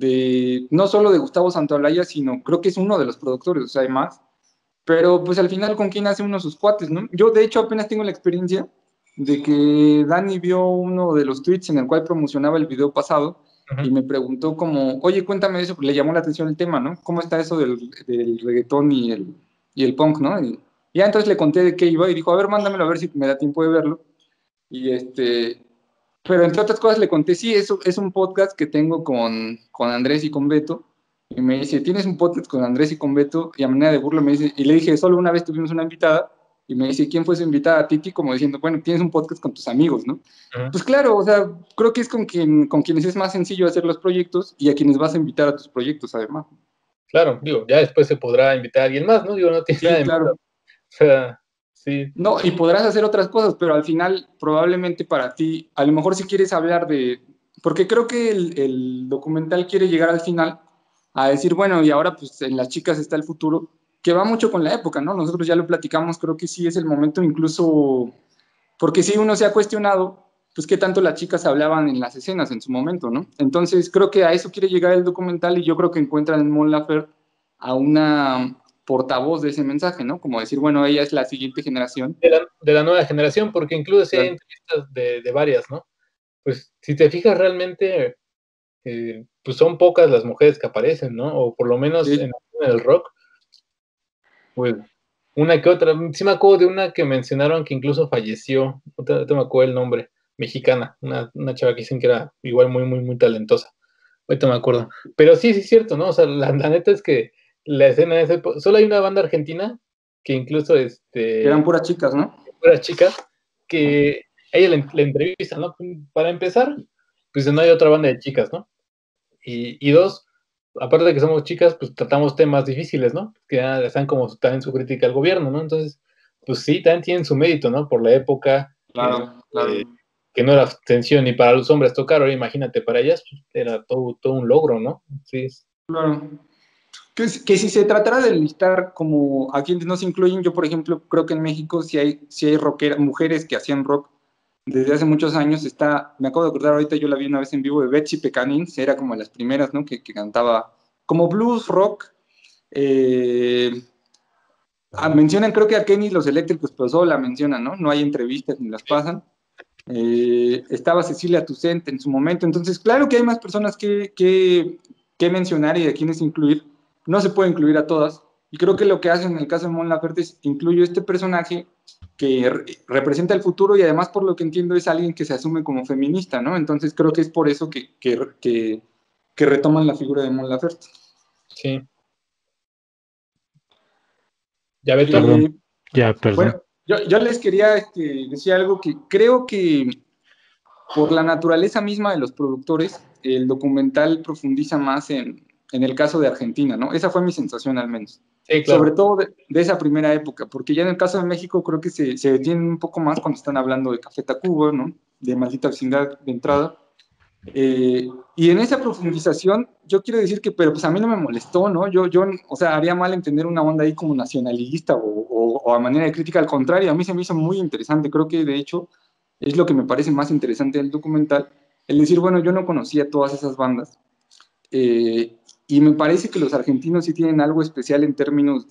No solo de Gustavo Santaolalla, sino creo que es uno de los productores, o sea, hay más. Pero pues al final con quién hace uno sus cuates, ¿no? Yo de hecho apenas tengo la experiencia de que Dani vio uno de los tweets en el cual promocionaba el video pasado Ujú. y me preguntó como, oye, cuéntame eso, porque le llamó la atención el tema, ¿no? ¿Cómo está eso del reggaetón y el punk, ¿no? Y ya entonces le conté de qué iba y dijo, a ver, mándamelo a ver si me da tiempo de verlo. Y pero entre otras cosas le conté, sí, eso es un podcast que tengo con Andrés y con Beto. Y me dice, ¿tienes un podcast con Andrés y con Beto? Y a manera de burla me dice, y le dije, solo una vez tuvimos una invitada. Y me dice, ¿quién fue su invitada? Titi, como diciendo, bueno, tienes un podcast con tus amigos, ¿no? Ujú. Pues claro, o sea, creo que es con quienes es más sencillo hacer los proyectos y a quienes vas a invitar a tus proyectos, además. Claro, digo, ya después se podrá invitar a alguien más, ¿no? Digo, no tiene nada Sí, de malo. claro. O sea, sí, No, y podrás hacer otras cosas, pero al final probablemente para ti, a lo mejor si quieres hablar porque creo que el documental quiere llegar al final a decir, bueno, y ahora pues en las chicas está el futuro, que va mucho con la época, ¿no? Nosotros ya lo platicamos, creo que sí es el momento incluso, porque sí uno se ha cuestionado, pues qué tanto las chicas hablaban en las escenas en su momento, ¿no? Entonces creo que a eso quiere llegar el documental y yo creo que encuentran en Mon Laferte a una portavoz de ese mensaje, ¿no? Como decir, bueno, ella es la siguiente generación. de la nueva generación, porque incluso sí hay Claro. entrevistas de varias, ¿no? Pues si te fijas realmente, pues son pocas las mujeres que aparecen, ¿no? O por lo menos Sí, en el rock, pues una que otra. Sí me acuerdo de una que mencionaron que incluso falleció, no me acuerdo el nombre, mexicana, una chava que dicen que era igual muy talentosa. Ahorita me acuerdo. Pero sí es cierto, ¿no? O sea, la neta es que la escena de solo hay una banda argentina que incluso que eran puras chicas, ¿no? fuera chica, que ella le entrevista, ¿no? Para empezar, pues no hay otra banda de chicas, ¿no? Y dos, aparte de que somos chicas, pues tratamos temas difíciles, ¿no? Que ya están como también su crítica al gobierno, ¿no? Entonces, pues sí, también tienen su mérito, ¿no? Por la época, Claro, claro. que no era tensión ni para los hombres tocar, ahora imagínate, para ellas pues, era todo un logro, ¿no? Sí, Claro. Que si se tratara de listar como a quienes no se incluyen, yo por ejemplo creo que en México sí hay mujeres que hacían rock desde hace muchos años. Me acabo de acordar ahorita, yo la vi una vez en vivo de Betsy Pecanins, era como de las primeras, ¿no? Que cantaba como blues rock. Eh, mencionan creo que a Kenny los eléctricos, pero solo la mencionan, ¿no? No hay entrevistas ni las pasan. Estaba Cecilia Toussaint en su momento, entonces claro que hay más personas que mencionar y de quienes incluir, no se puede incluir a todas, y creo que lo que hacen en el caso de Mon Laferte es incluyo este personaje que representa el futuro y además por lo que entiendo es alguien que se asume como feminista, ¿no? Entonces creo que es por eso que retoman la figura de Mon Laferte. sí. ¿Ya Beto? Perdón, Eh, ya, perdón. bueno, yo les quería decir algo que creo que por la naturaleza misma de los productores, el documental profundiza más en el caso de Argentina, ¿no? Esa fue mi sensación al menos. Sí, Sobre claro. todo de esa primera época, porque ya en el caso de México creo que se detienen un poco más cuando están hablando de Café Tacuba, ¿no? De Maldita Vecindad de entrada. Y en esa profundización, yo quiero decir que, pero pues a mí no me molestó, ¿no? O sea, haría mal entender una onda ahí como nacionalista o a manera de crítica, al contrario, a mí se me hizo muy interesante, creo que de hecho es lo que me parece más interesante del documental, el decir, bueno, yo no conocía todas esas bandas, eh, y me parece que los argentinos sí tienen algo especial en términos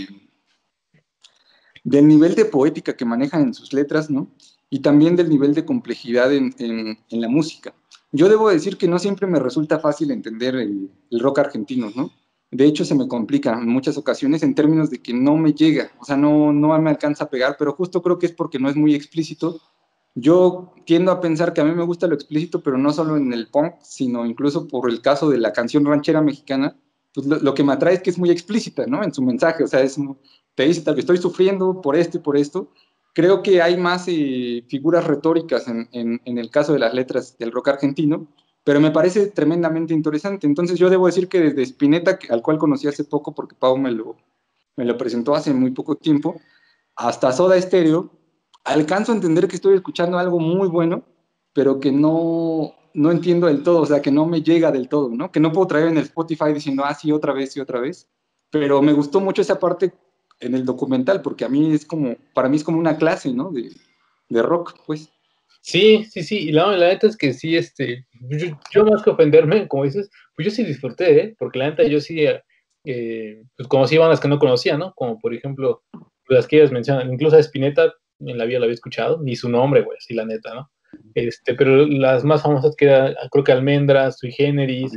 del nivel de poética que manejan en sus letras, ¿no? Y también del nivel de complejidad en la música. Yo debo decir que no siempre me resulta fácil entender el rock argentino, ¿no? De hecho, se me complica en muchas ocasiones en términos de que no me llega, o sea, no me alcanza a pegar, pero justo creo que es porque no es muy explícito Yo tiendo a pensar que a mí me gusta lo explícito, pero no solo en el punk, sino incluso por el caso de la canción ranchera mexicana, pues lo que me atrae es que es muy explícita, ¿no? En su mensaje, o sea, te dice, tal vez estoy sufriendo por esto y por esto. Creo que hay más figuras retóricas en el caso de las letras del rock argentino, pero me parece tremendamente interesante. Entonces yo debo decir que desde Spinetta, al cual conocí hace poco porque Pau me lo presentó hace muy poco tiempo, hasta Soda Stereo, alcanzo a entender que estoy escuchando algo muy bueno, pero que no entiendo del todo, o sea, que no me llega del todo, ¿no? Que no puedo traer en el Spotify diciendo, sí, otra vez, pero me gustó mucho esa parte en el documental, porque para mí es como una clase, ¿no? De rock, pues. Sí, sí, sí, y la neta es que sí, yo más que ofenderme, como dices, pues yo sí disfruté, ¿eh? Porque la neta yo sí, pues conocí bandas que no conocía, ¿no? Como por ejemplo, las que ellas mencionan, incluso a Spinetta en la vida la había escuchado, ni su nombre, güey, sí, la neta, ¿no? Pero las más famosas que era, creo que Almendras, Sui Generis,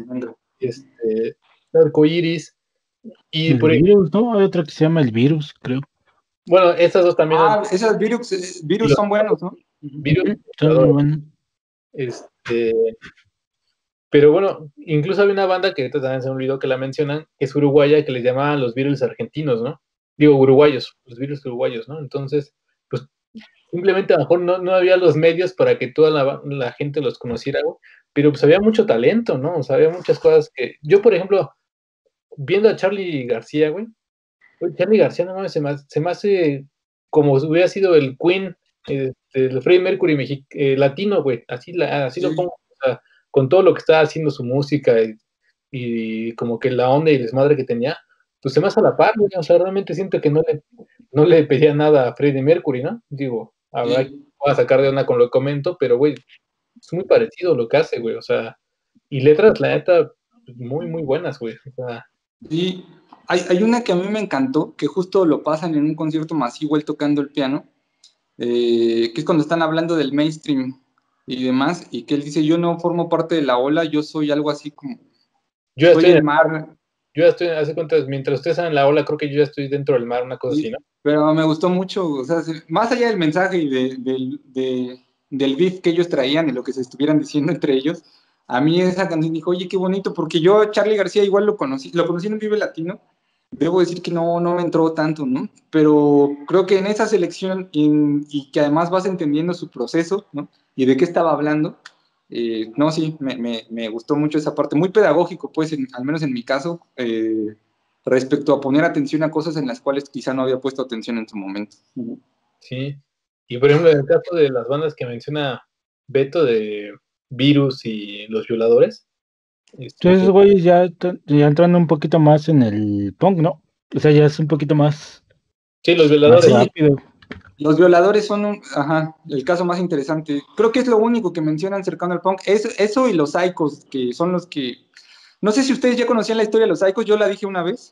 Arcoiris, y El por virus, ¿no? Hay otra que se llama El Virus, creo. bueno, estas dos también, Esas y virus los son buenos, ¿no? virus, Son muy buenos. este, pero bueno, incluso había una banda que ahorita también se me olvidó que la mencionan, que es uruguaya, que les llamaban los Beatles argentinos, ¿no? Digo, uruguayos, los Beatles uruguayos, ¿no? Entonces, pues simplemente a lo mejor no había los medios para que toda la gente los conociera, güey, pero pues había mucho talento, ¿no? O sea, había muchas cosas que... Yo, por ejemplo, viendo a Charlie García, güey, Charlie García, no mames, se me hace como si hubiera sido el Queen, el Freddie Mercury latino, güey, así lo Sí. pongo, o sea, con todo lo que estaba haciendo su música y como que la onda y desmadre que tenía, pues se me hace a la par, güey, o sea, realmente siento que no le pedía nada a Freddie Mercury, ¿no? Digo, habrá que Sí. voy a sacar de onda con lo que comento, pero, güey, es muy parecido lo que hace, güey, o sea, y letras, la neta, pues, muy, muy buenas, güey, o sea, Y hay una que a mí me encantó, que justo lo pasan en un concierto masivo, él tocando el piano, que es cuando están hablando del mainstream y demás, y que él dice, yo no formo parte de la ola, yo soy algo así como, yo ya soy estoy el mar. Yo ya estoy, hace cuentas, mientras ustedes están en la ola, creo que yo ya estoy dentro del mar, una cosa así, ¿no? Sí, pero me gustó mucho, o sea, más allá del mensaje y del beef que ellos traían y lo que se estuvieran diciendo entre ellos, a mí esa canción dijo, oye, qué bonito, porque yo Charlie García igual lo conocí en un Vive Latino, debo decir que no me entró tanto, ¿no? Pero creo que en esa selección y que además vas entendiendo su proceso, ¿no? Y de qué estaba hablando, no, sí, me gustó mucho esa parte, muy pedagógico, pues, al menos en mi caso, respecto a poner atención a cosas en las cuales quizá no había puesto atención en su momento. Sí. Y por ejemplo, en el caso de las bandas que menciona Beto de Virus y Los Violadores, Entonces, que güey, ya entrando un poquito más en el punk, ¿no? O sea, ya es un poquito sí, Los más Violadores, Sí, rápido. los violadores son el caso más interesante. Creo que es lo único que mencionan cercano al punk. Eso y los Psychos, que son los que... No sé si ustedes ya conocían la historia de los Psychos, yo la dije una vez.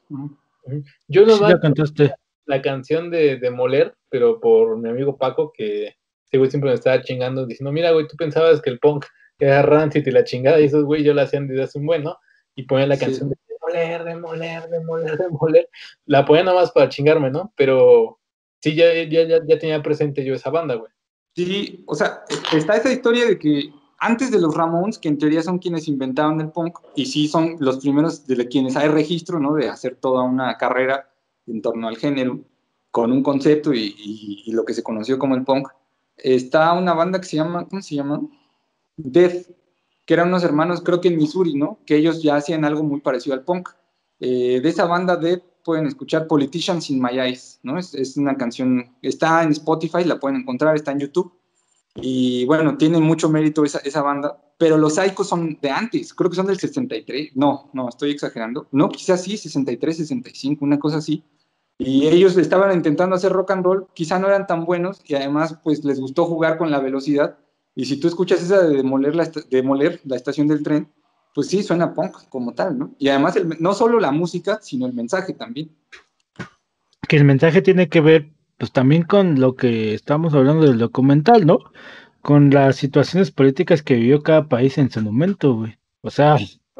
yo Sí, nomás la cantaste. la canción de Moler, pero por mi amigo Paco, que ese güey siempre me estaba chingando, diciendo, mira, güey, tú pensabas que el punk era rancid y la chingada, y esos güey yo la hacían desde hace un buen, ¿no? Y ponían la Sí. canción de Moler, de Moler, de Moler, de Moler, la ponían nomás para chingarme, ¿no? Pero sí, ya tenía presente yo esa banda, güey. Sí, o sea, está esa historia de que antes de los Ramones, que en teoría son quienes inventaron el punk, y sí son los primeros de quienes hay registro, ¿no? De hacer toda una carrera en torno al género, con un concepto y lo que se conoció como el punk. Está una banda que se llama, ¿cómo se llama? Death, que eran unos hermanos, creo que en Missouri, ¿no? Que ellos ya hacían algo muy parecido al punk. De esa banda Death pueden escuchar Politicians in My Eyes, ¿no? Es una canción, está en Spotify, la pueden encontrar, está en YouTube. Y bueno, tiene mucho mérito esa banda, pero los Psychos son de antes, creo que son del 63, no, estoy exagerando, no, quizás sí, 63, 65, una cosa así. Y ellos estaban intentando hacer rock and roll, quizá no eran tan buenos y además pues les gustó jugar con la velocidad. Y si tú escuchas esa de Demoler, la estación del tren, pues sí, suena punk como tal, ¿no? Y además no solo la música, sino el mensaje también. Que el mensaje tiene que ver, pues también con lo que estamos hablando del documental, ¿no? Con las situaciones políticas que vivió cada país en su momento, güey. O sea,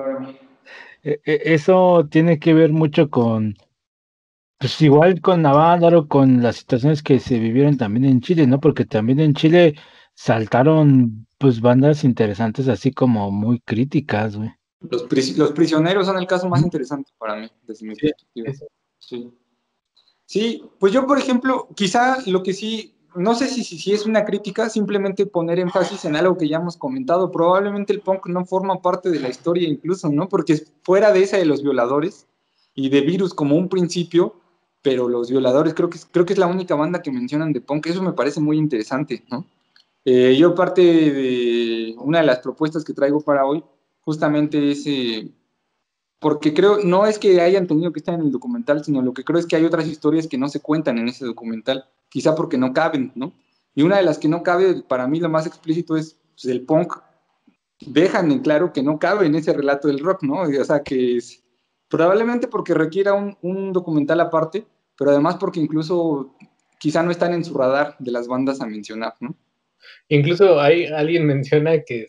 eso tiene que ver mucho con, pues igual con Navándaro, con las situaciones que se vivieron también en Chile, ¿no? Porque también en Chile saltaron pues bandas interesantes así como muy críticas, güey. Los Prisioneros son el caso más interesante para mí, desde mi Sí, perspectiva. Sí. Sí, pues yo, por ejemplo, quizá lo que sí, no sé si es una crítica, simplemente poner énfasis en algo que ya hemos comentado. Probablemente el punk no forma parte de la historia incluso, ¿no? Porque fuera de esa de los violadores y de Virus como un principio, pero los violadores creo que es la única banda que mencionan de punk. Eso me parece muy interesante, ¿no? Yo parte de una de las propuestas que traigo para hoy, justamente es... porque creo, no es que hayan tenido que estar en el documental, sino lo que creo es que hay otras historias que no se cuentan en ese documental, quizá porque no caben, ¿no? Y una de las que no cabe, para mí lo más explícito es pues, el punk. Dejan en claro que no cabe en ese relato del rock, ¿no? O sea, que es, probablemente porque requiera un documental aparte, pero además porque incluso quizá no están en su radar de las bandas a mencionar, ¿no? Incluso hay alguien menciona que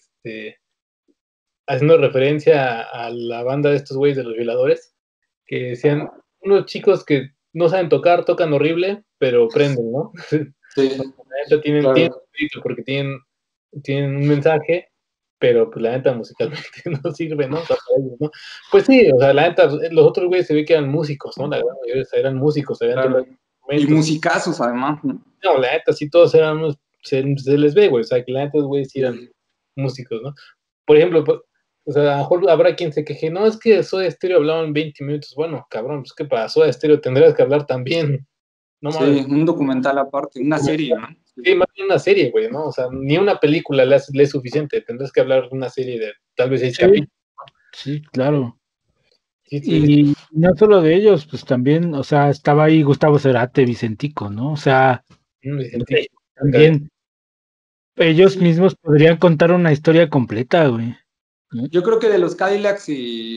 haciendo referencia a la banda de estos güeyes de los violadores, que decían unos chicos que no saben tocar, tocan horrible, pero prenden, ¿no? Sí, La neta tienen claro. mérito porque tienen un mensaje, pero pues la neta musicalmente no sirve, ¿no? O sea, para ellos, ¿no? Pues sí, o sea, la neta, los otros güeyes se ve que eran músicos, ¿no? La gran mayoría eran músicos, sabían tocar Claro. Y instrumentos. musicazos, además, ¿no? No, la neta, sí, todos eran se les ve, güey, o sea, que la neta, güey, sí eran Sí. músicos, ¿no? Por ejemplo, o sea, a lo mejor habrá quien se queje, no, es que Soda Stereo hablaban 20 minutos. Bueno, cabrón, pues que para Soda Stereo tendrías que hablar también, no mames. Sí, un documental aparte, una serie, ¿no? Sí, más bien una serie, güey, ¿no? O sea, ni una película le es suficiente, tendrás que hablar de una serie de tal vez 6 Sí, capítulos. sí, claro. Sí, sí, Y no solo de ellos, pues también, o sea, estaba ahí Gustavo Cerati, Vicentico, ¿no? O sea, me no sentí sé, acá. también ellos Sí. mismos podrían contar una historia completa, güey, ¿no? Yo creo que de los Cadillacs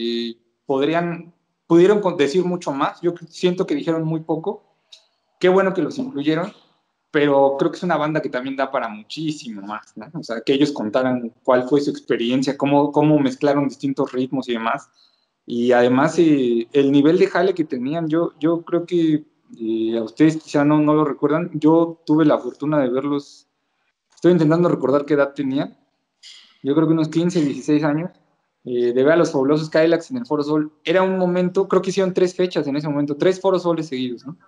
pudieron decir mucho más. Yo siento que dijeron muy poco. Qué bueno que los incluyeron, pero creo que es una banda que también da para muchísimo más, ¿no? O sea, que ellos contaran cuál fue su experiencia, cómo mezclaron distintos ritmos y demás. Y además, el nivel de jale que tenían, yo creo que a ustedes quizá no lo recuerdan. Yo tuve la fortuna de verlos. Estoy intentando recordar qué edad tenía. Yo creo que unos 15, 16 años, de ver a los fabulosos Cadillacs en el Foro Sol. Era un momento, creo que hicieron 3 fechas en ese momento, 3 Foro Soles seguidos, ¿no?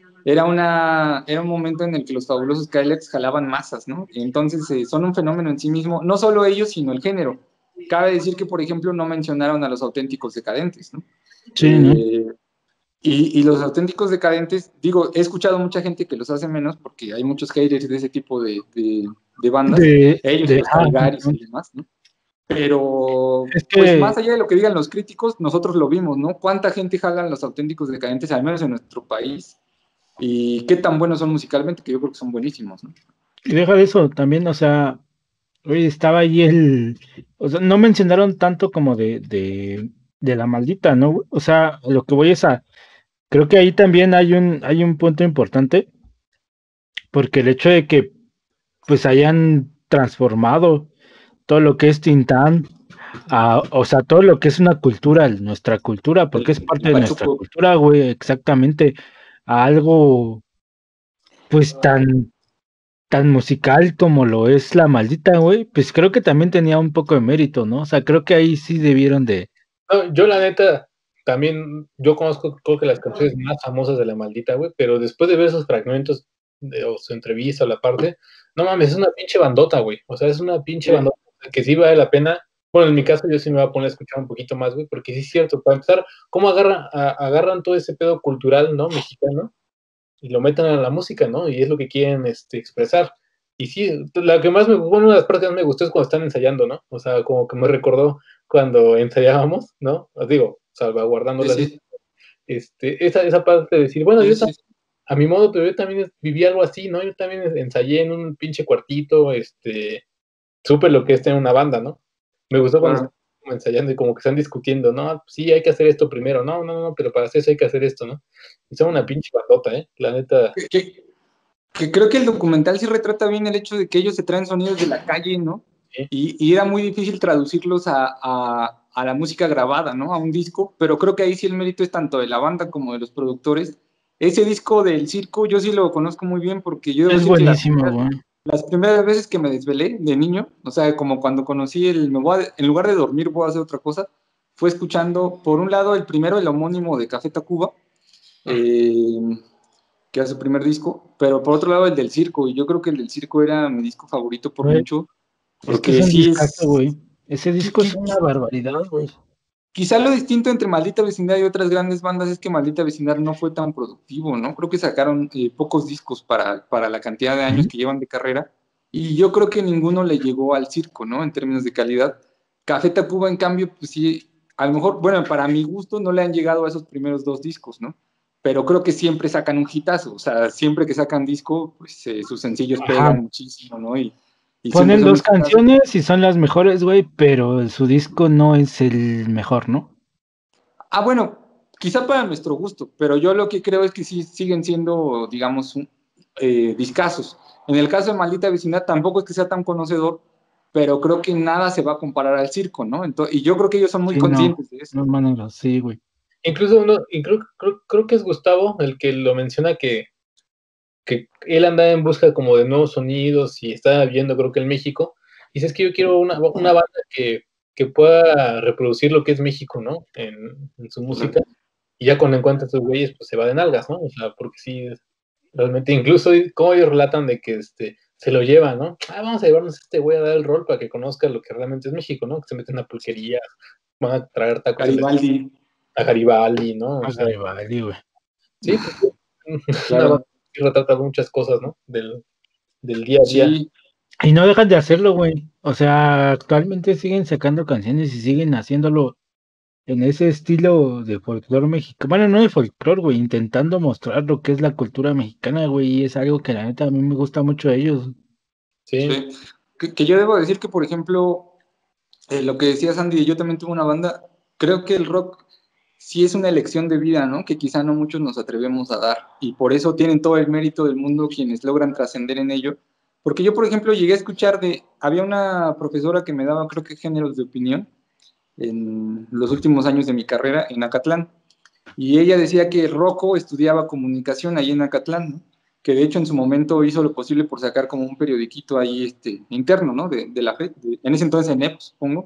Era un momento en el que los fabulosos Cadillacs jalaban masas, ¿no? Y entonces son un fenómeno en sí mismo, no solo ellos, sino el género. Cabe decir que, por ejemplo, no mencionaron a los auténticos decadentes, ¿no? Sí, ¿no? Eh, y los auténticos decadentes, digo, he escuchado mucha gente que los hace menos porque hay muchos haters de ese tipo de bandas, ellos y los Caligaris ¿no? y demás, ¿no? Pero, Es pues que más allá de lo que digan los críticos, nosotros lo vimos, ¿no? ¿Cuánta gente jalan los auténticos decadentes, al menos en nuestro país? Y qué tan buenos son musicalmente, que yo creo que son buenísimos, ¿no? y deja de eso también, o sea, oye, estaba ahí o sea, no mencionaron tanto como de la maldita, ¿no? O sea, lo que voy es creo que ahí también hay un punto importante, porque el hecho de que pues hayan transformado todo lo que es Tintán, o sea, todo lo que es una cultura, nuestra cultura, porque es parte El de nuestra Pachuco. cultura, güey, exactamente, a algo pues tan musical como lo es La Maldita, güey, pues creo que también tenía un poco de mérito, ¿no? O sea, creo que ahí sí debieron de... No, yo la neta, también, yo conozco creo que las canciones más famosas de La Maldita, güey, pero después de ver esos fragmentos o su entrevista o la parte, no mames, es una pinche bandota, güey, o sea, es una pinche bandota que sí vale la pena. Bueno, en mi caso yo sí me voy a poner a escuchar un poquito más, güey, porque sí es cierto, para empezar, cómo agarran todo ese pedo cultural, ¿no? Mexicano, y lo meten a la música, ¿no? Y es lo que quieren expresar. Y sí, la que más bueno, una de las partes que más me gustó es cuando están ensayando, ¿no? O sea, como que me recordó cuando ensayábamos, ¿no? Os digo, salvaguardando Sí, las sí, esa parte de decir, bueno, sí, yo sí. a mi modo, pero yo también viví algo así, ¿no? Yo también ensayé en un pinche cuartito, supe lo que es tener una banda, ¿no? Me gustó cuando están Claro. como ensayando y como que están discutiendo, no, sí, hay que hacer esto primero, no, pero para hacer eso hay que hacer esto, ¿no? Y son una pinche bandota, la neta. Que creo que el documental sí retrata bien el hecho de que ellos se traen sonidos de la calle, ¿no? Sí. Y era muy difícil traducirlos a la música grabada, ¿no? A un disco, pero creo que ahí sí el mérito es tanto de la banda como de los productores. Ese disco del circo yo sí lo conozco muy bien porque yo debo Es decir que buenísimo, güey. Las primeras veces que me desvelé de niño, o sea, como cuando conocí en lugar de dormir voy a hacer otra cosa, fue escuchando, por un lado, el primero, el homónimo de Café Tacuba, que era su primer disco, pero por otro lado el del Circo, y yo creo que el del Circo era mi disco favorito por Güey, mucho, es que es porque un sí discazo, es... güey. Ese disco es una barbaridad, güey. Quizá lo distinto entre Maldita Vecindad y otras grandes bandas es que Maldita Vecindad no fue tan productivo, ¿no? Creo que sacaron pocos discos para la cantidad de años que llevan de carrera y yo creo que ninguno le llegó al Circo, ¿no? En términos de calidad. Café Tacuba, en cambio, pues sí, a lo mejor, bueno, para mi gusto no le han llegado a esos primeros dos discos, ¿no? Pero creo que siempre sacan un hitazo, o sea, siempre que sacan disco, pues sus sencillos Ajá. pegan muchísimo, ¿no? Y siempre Ponen son un dos hitazo. canciones y son las mejores, güey, pero su disco no es el mejor, ¿no? Bueno, quizá para nuestro gusto, pero yo lo que creo es que sí siguen siendo, digamos, discazos. En el caso de Maldita Vecindad tampoco es que sea tan conocedor, pero creo que nada se va a comparar al circo, ¿no? Entonces, y yo creo que ellos son muy Sí, no, conscientes de eso. no, manera, sí, güey. Incluso creo que es Gustavo el que lo menciona que él anda en busca como de nuevos sonidos y está viendo, creo que en México. Y dice, es que yo quiero una banda que pueda reproducir lo que es México, ¿no? En su música. Y ya cuando encuentra a estos güeyes, pues se va de nalgas, ¿no? O sea, porque sí, realmente, incluso como ellos relatan de que se lo llevan, ¿no? Vamos a llevarnos a este güey a dar el rol para que conozca lo que realmente es México, ¿no? Que se meten a pulquería, van a traer tacos Garibaldi, a Garibaldi, ¿no? O sea, Vale, güey. sí, pues es una banda claro. que retrata muchas cosas, ¿no? Del día a día. Sí, Y no dejan de hacerlo, güey. O sea, actualmente siguen sacando canciones y siguen haciéndolo en ese estilo de folclore mexicano. Bueno, no de folclore, güey, intentando mostrar lo que es la cultura mexicana, güey. Y es algo que la neta a mí me gusta mucho de ellos. Sí, sí. Que yo debo decir que, por ejemplo, lo que decía Sandy, yo también tuve una banda, creo que el rock sí es una elección de vida, ¿no? Que quizá no muchos nos atrevemos a dar. Y por eso tienen todo el mérito del mundo quienes logran trascender en ello. Porque yo, por ejemplo, llegué a escuchar había una profesora que me daba, creo que géneros de opinión en los últimos años de mi carrera en Acatlán. Y ella decía que Rocco estudiaba comunicación ahí en Acatlán, ¿no? Que de hecho en su momento hizo lo posible por sacar como un periodiquito ahí interno, ¿no? De la FED, en ese entonces en EP, supongo.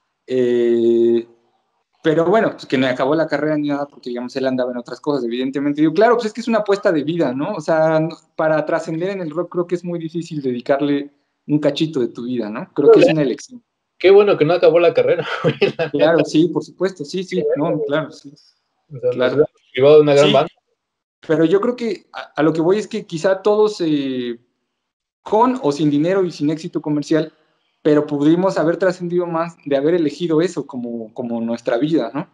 Eh, pero bueno, pues que no acabó la carrera ni nada porque, digamos, él andaba en otras cosas, evidentemente. Digo, claro, pues es que es una apuesta de vida, ¿no? O sea, para trascender en el rock creo que es muy difícil dedicarle un cachito de tu vida, ¿no? Creo que es una elección. qué bueno que no acabó la carrera, güey, la neta. Claro, sí, por supuesto, sí, sí, no, claro, sí, O sea, nos claro. hubiéramos privado de una gran Sí, banda. pero yo creo que a lo que voy es que quizá todos con o sin dinero y sin éxito comercial, pero pudimos haber trascendido más de haber elegido eso como nuestra vida, ¿no?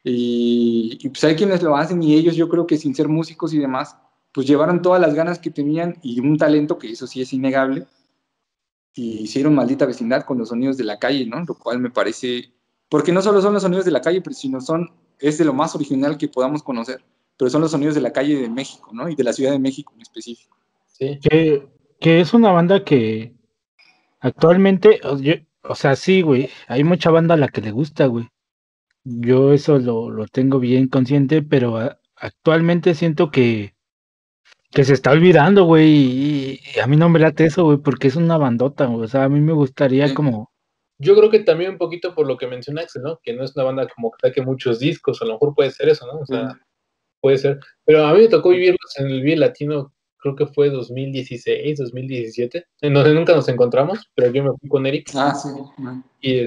Y pues hay quienes lo hacen y ellos yo creo que sin ser músicos y demás, pues llevaron todas las ganas que tenían y un talento que eso sí es innegable y hicieron Maldita Vecindad con los sonidos de la calle, ¿no? Lo cual me parece, porque no solo son los sonidos de la calle, pero sino es de lo más original que podamos conocer, pero son los sonidos de la calle de México, ¿no? Y de la Ciudad de México en específico. Sí. Que es una banda que actualmente, o sea, sí, güey, hay mucha banda a la que le gusta, güey. Yo eso lo tengo bien consciente, pero actualmente siento que se está olvidando, güey, y a mí no me late eso, güey, porque es una bandota, güey. O sea, a mí me gustaría Sí, como, Yo creo que también un poquito por lo que menciona Axel, ¿no? Que no es una banda como que saque muchos discos, a lo mejor puede ser eso, ¿no? O sí, sea, puede ser. Pero a mí me tocó vivirlos en el Vive Latino, creo que fue 2016, 2017, en donde nunca nos encontramos, pero yo me fui con Eric sí, y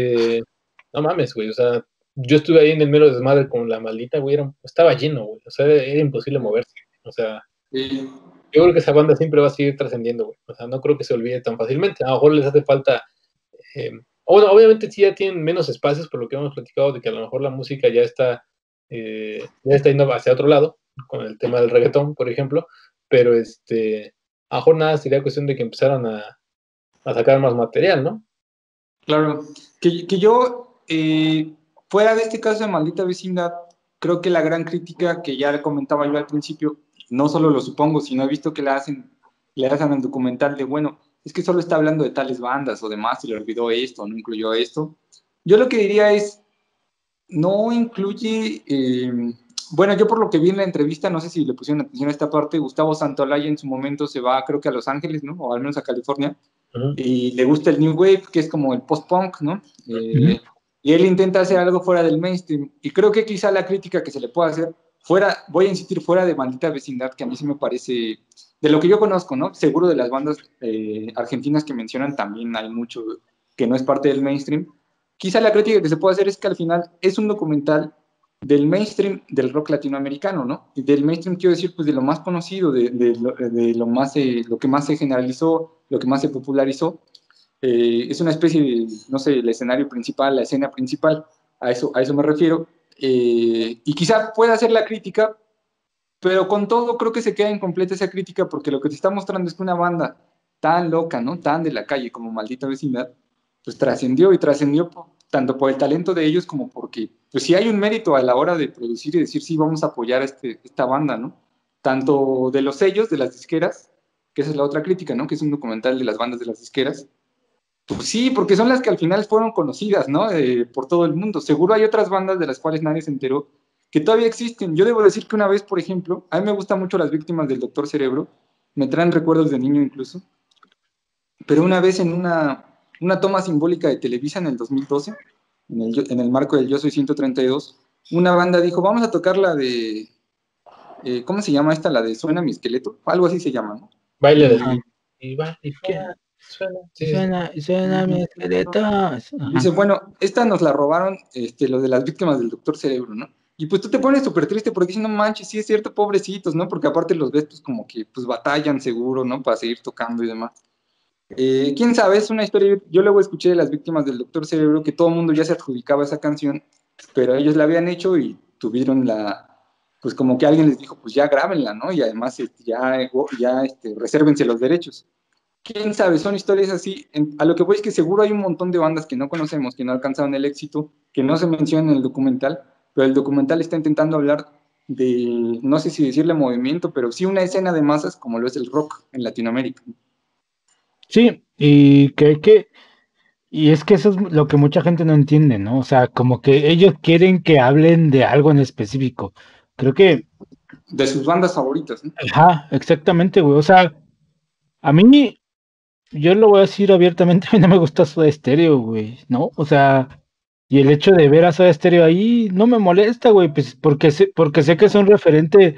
no mames, güey, o sea, yo estuve ahí en el mero desmadre con la maldita, güey, estaba lleno, güey, o sea, era imposible moverse, o sea, sí, yo creo que esa banda siempre va a seguir trascendiendo, güey, o sea, no creo que se olvide tan fácilmente, a lo mejor les hace falta, bueno, obviamente sí ya tienen menos espacios, por lo que hemos platicado, de que a lo mejor la música ya está yendo hacia otro lado, con el tema del reggaetón, por ejemplo, pero a lo mejor nada sería cuestión de que empezaran a sacar más material, ¿no? claro. Que yo, fuera de este caso de Maldita Vecindad, creo que la gran crítica que ya comentaba yo al principio, no solo lo supongo, sino he visto que le hacen al documental de, bueno, es que solo está hablando de tales bandas o demás, y le olvidó esto, no incluyó esto. Yo lo que diría es, no incluye Bueno, yo por lo que vi en la entrevista, no sé si le pusieron atención a esta parte, Gustavo Santaolalla en su momento se va, creo que a Los Ángeles, ¿no? O al menos a California, y le gusta el New Wave, que es como el post-punk, ¿no? Y él intenta hacer algo fuera del mainstream, y creo que quizá la crítica que se le puede hacer, voy a insistir, fuera de Maldita Vecindad, que a mí sí me parece, de lo que yo conozco, ¿no? Seguro de las bandas argentinas que mencionan también hay mucho que no es parte del mainstream. Quizá la crítica que se puede hacer es que al final es un documental del mainstream del rock latinoamericano, ¿no? Y del mainstream quiero decir, pues de lo más conocido, de lo más, lo que más se generalizó, lo que más se popularizó. Es una especie de, no sé, el escenario principal, la escena principal, a eso me refiero. Y quizá pueda hacer la crítica, pero con todo creo que se queda incompleta esa crítica porque lo que te está mostrando es que una banda tan loca, ¿no? Tan de la calle como Maldita Vecindad, pues trascendió y trascendió tanto por el talento de ellos como porque, pues sí hay un mérito a la hora de producir y decir, sí, vamos a apoyar a esta banda, ¿no? Tanto de los sellos, de las disqueras, que esa es la otra crítica, ¿no? Que es un documental de las bandas de las disqueras. Pues sí, porque son las que al final fueron conocidas, ¿no? Por todo el mundo. Seguro hay otras bandas de las cuales nadie se enteró que todavía existen. Yo debo decir que una vez, por ejemplo, a mí me gustan mucho las víctimas del Doctor Cerebro, me traen recuerdos de niño incluso, pero una vez en una toma simbólica de Televisa en el 2012, en el marco del Yo Soy 132, una banda dijo, vamos a tocar la de, ¿cómo se llama esta? La de Suena mi esqueleto, algo así se llama, ¿no? Baile del... Ajá. Y va, y suena, Suena mi esqueleto. Dice, bueno, esta nos la robaron lo de las víctimas del Doctor Cerebro, ¿no? Y pues tú te pones súper triste porque dices, no manches, sí es cierto, pobrecitos, ¿no? Porque aparte los ves pues como que pues batallan seguro, ¿no? Para seguir tocando y demás. ¿Quién sabe? Es una historia, yo luego escuché de las víctimas del Doctor Cerebro que todo el mundo ya se adjudicaba esa canción, pero ellos la habían hecho y tuvieron pues como que alguien les dijo, pues ya grábenla, ¿no? Y además resérvense los derechos. Quién sabe, son historias así. A lo que voy es que seguro hay un montón de bandas que no conocemos, que no alcanzaron el éxito, que no se mencionan en el documental, pero el documental está intentando hablar de, no sé si decirle movimiento, pero sí una escena de masas como lo es el rock en Latinoamérica. Sí, y es que eso es lo que mucha gente no entiende, ¿no? O sea, como que ellos quieren que hablen de algo en específico. Creo que, De sus bandas favoritas, ¿no? ajá, exactamente, güey. O sea, a mí, yo lo voy a decir abiertamente, a mí no me gusta Soda Stereo, güey, ¿no? O sea, y el hecho de ver a Soda Stereo ahí no me molesta, güey, pues porque sé que es un referente,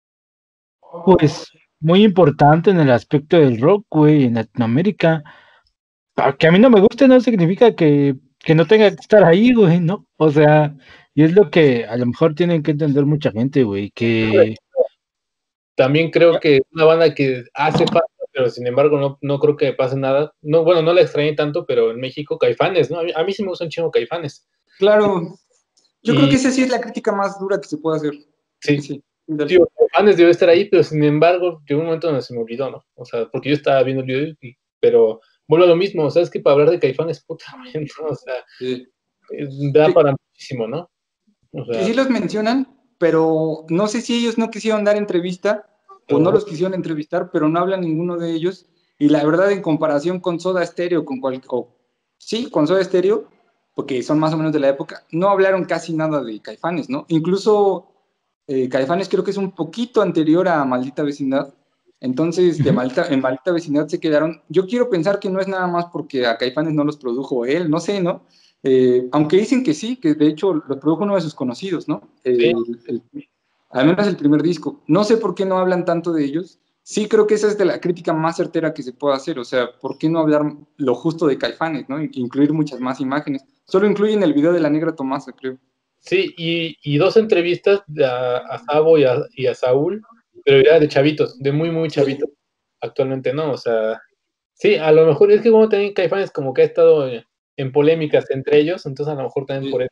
pues, muy importante en el aspecto del rock, güey, en Latinoamérica. Que a mí no me guste no significa que no tenga que estar ahí, güey, ¿no? O sea, y es lo que a lo mejor tienen que entender mucha gente, güey, que... También creo que es una banda que hace falta, pero sin embargo no creo que pase nada. No, bueno, no la extrañé tanto, pero en México Caifanes, ¿no? A mí sí me gusta un chingo Caifanes. Claro, yo creo que Y esa sí es la crítica más dura que se puede hacer. sí, Sí, tío, Caifanes debe estar ahí, pero sin embargo, llegó un momento donde se me olvidó, ¿no? O sea, porque yo estaba viendo el video, pero vuelvo a lo mismo, ¿sabes? Que para hablar de Caifanes, puta, ¿no? O sea, sí. da Que, para muchísimo, ¿no? O que sea, sí los mencionan, pero no sé si ellos no quisieron dar entrevista o no los quisieron entrevistar, pero no habla ninguno de ellos. Y la verdad, en comparación con Soda Stereo, sí, con Soda Stereo, porque son más o menos de la época, no hablaron casi nada de Caifanes, ¿no? Incluso Caifanes creo que es un poquito anterior a Maldita Vecindad. Entonces, en Maldita Vecindad se quedaron. Yo quiero pensar que no es nada más porque a Caifanes no los produjo él, no sé, ¿no? Aunque dicen que sí, que de hecho los produjo uno de sus conocidos, ¿no? sí, Al menos el primer disco. No sé por qué no hablan tanto de ellos. Sí, creo que esa es de la crítica más certera que se puede hacer. O sea, ¿por qué no hablar lo justo de Caifanes, ¿no? Incluir muchas más imágenes. Solo incluyen el video de la Negra Tomasa, creo. sí, y dos entrevistas a Sabo y a Saúl, pero ya de chavitos, de muy, muy chavitos. Actualmente no, o sea, sí, a lo mejor es que como también Caifanes como que ha estado en polémicas entre ellos, entonces a lo mejor también por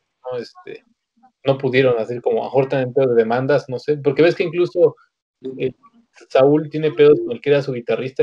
Sí, eso no pudieron hacer como a lo mejor también pedos de demandas, no sé, porque ves que incluso sí. eh, Saúl tiene pedos con el que era su guitarrista,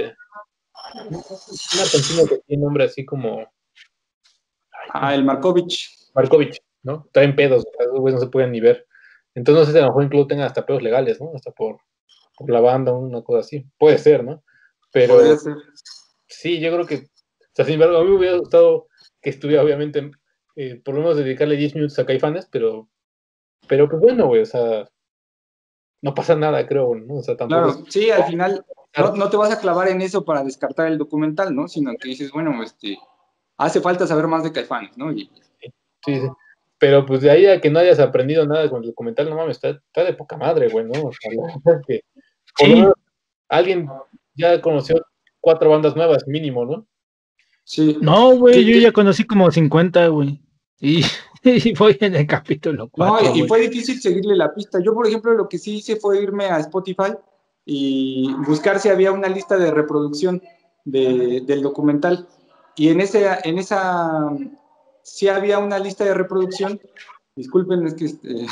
una canción que tiene nombre así como Ah, el Markovich. Markovich, ¿no? Traen pedos, o sea, esos güeyes no se pueden ni ver. Entonces, no sé si a lo mejor incluso tengan hasta pedos legales, ¿no? Hasta por la banda, una cosa así. Puede ser, ¿no? Pero Podría ser. sí, yo creo que, o sea, sin embargo, a mí me hubiera gustado que estuviera, obviamente, por lo menos dedicarle 10 minutos a Caifanes, pero Pero pues bueno, güey, o sea, no pasa nada, creo, ¿no? O sea, tampoco Claro, sí, al final no te vas a clavar en eso para descartar el documental, ¿no? Sino que dices, bueno, hace falta saber más de Caifanes, ¿no? sí, sí. Pero pues de ahí a que no hayas aprendido nada con el documental, no mames, está de poca madre, güey, ¿no? O sea, la verdad es que por lo Sí, menos alguien ya conoció 4 bandas nuevas, mínimo, ¿no? sí. no, güey, yo Que- ya conocí como 50, güey. Y, y voy en el capítulo No, 4, y güey. fue difícil seguirle la pista. Yo, por ejemplo, lo que sí hice fue irme a Spotify y buscar si había una lista de reproducción del documental. Y en esa sí había una lista de reproducción. Disculpen, es que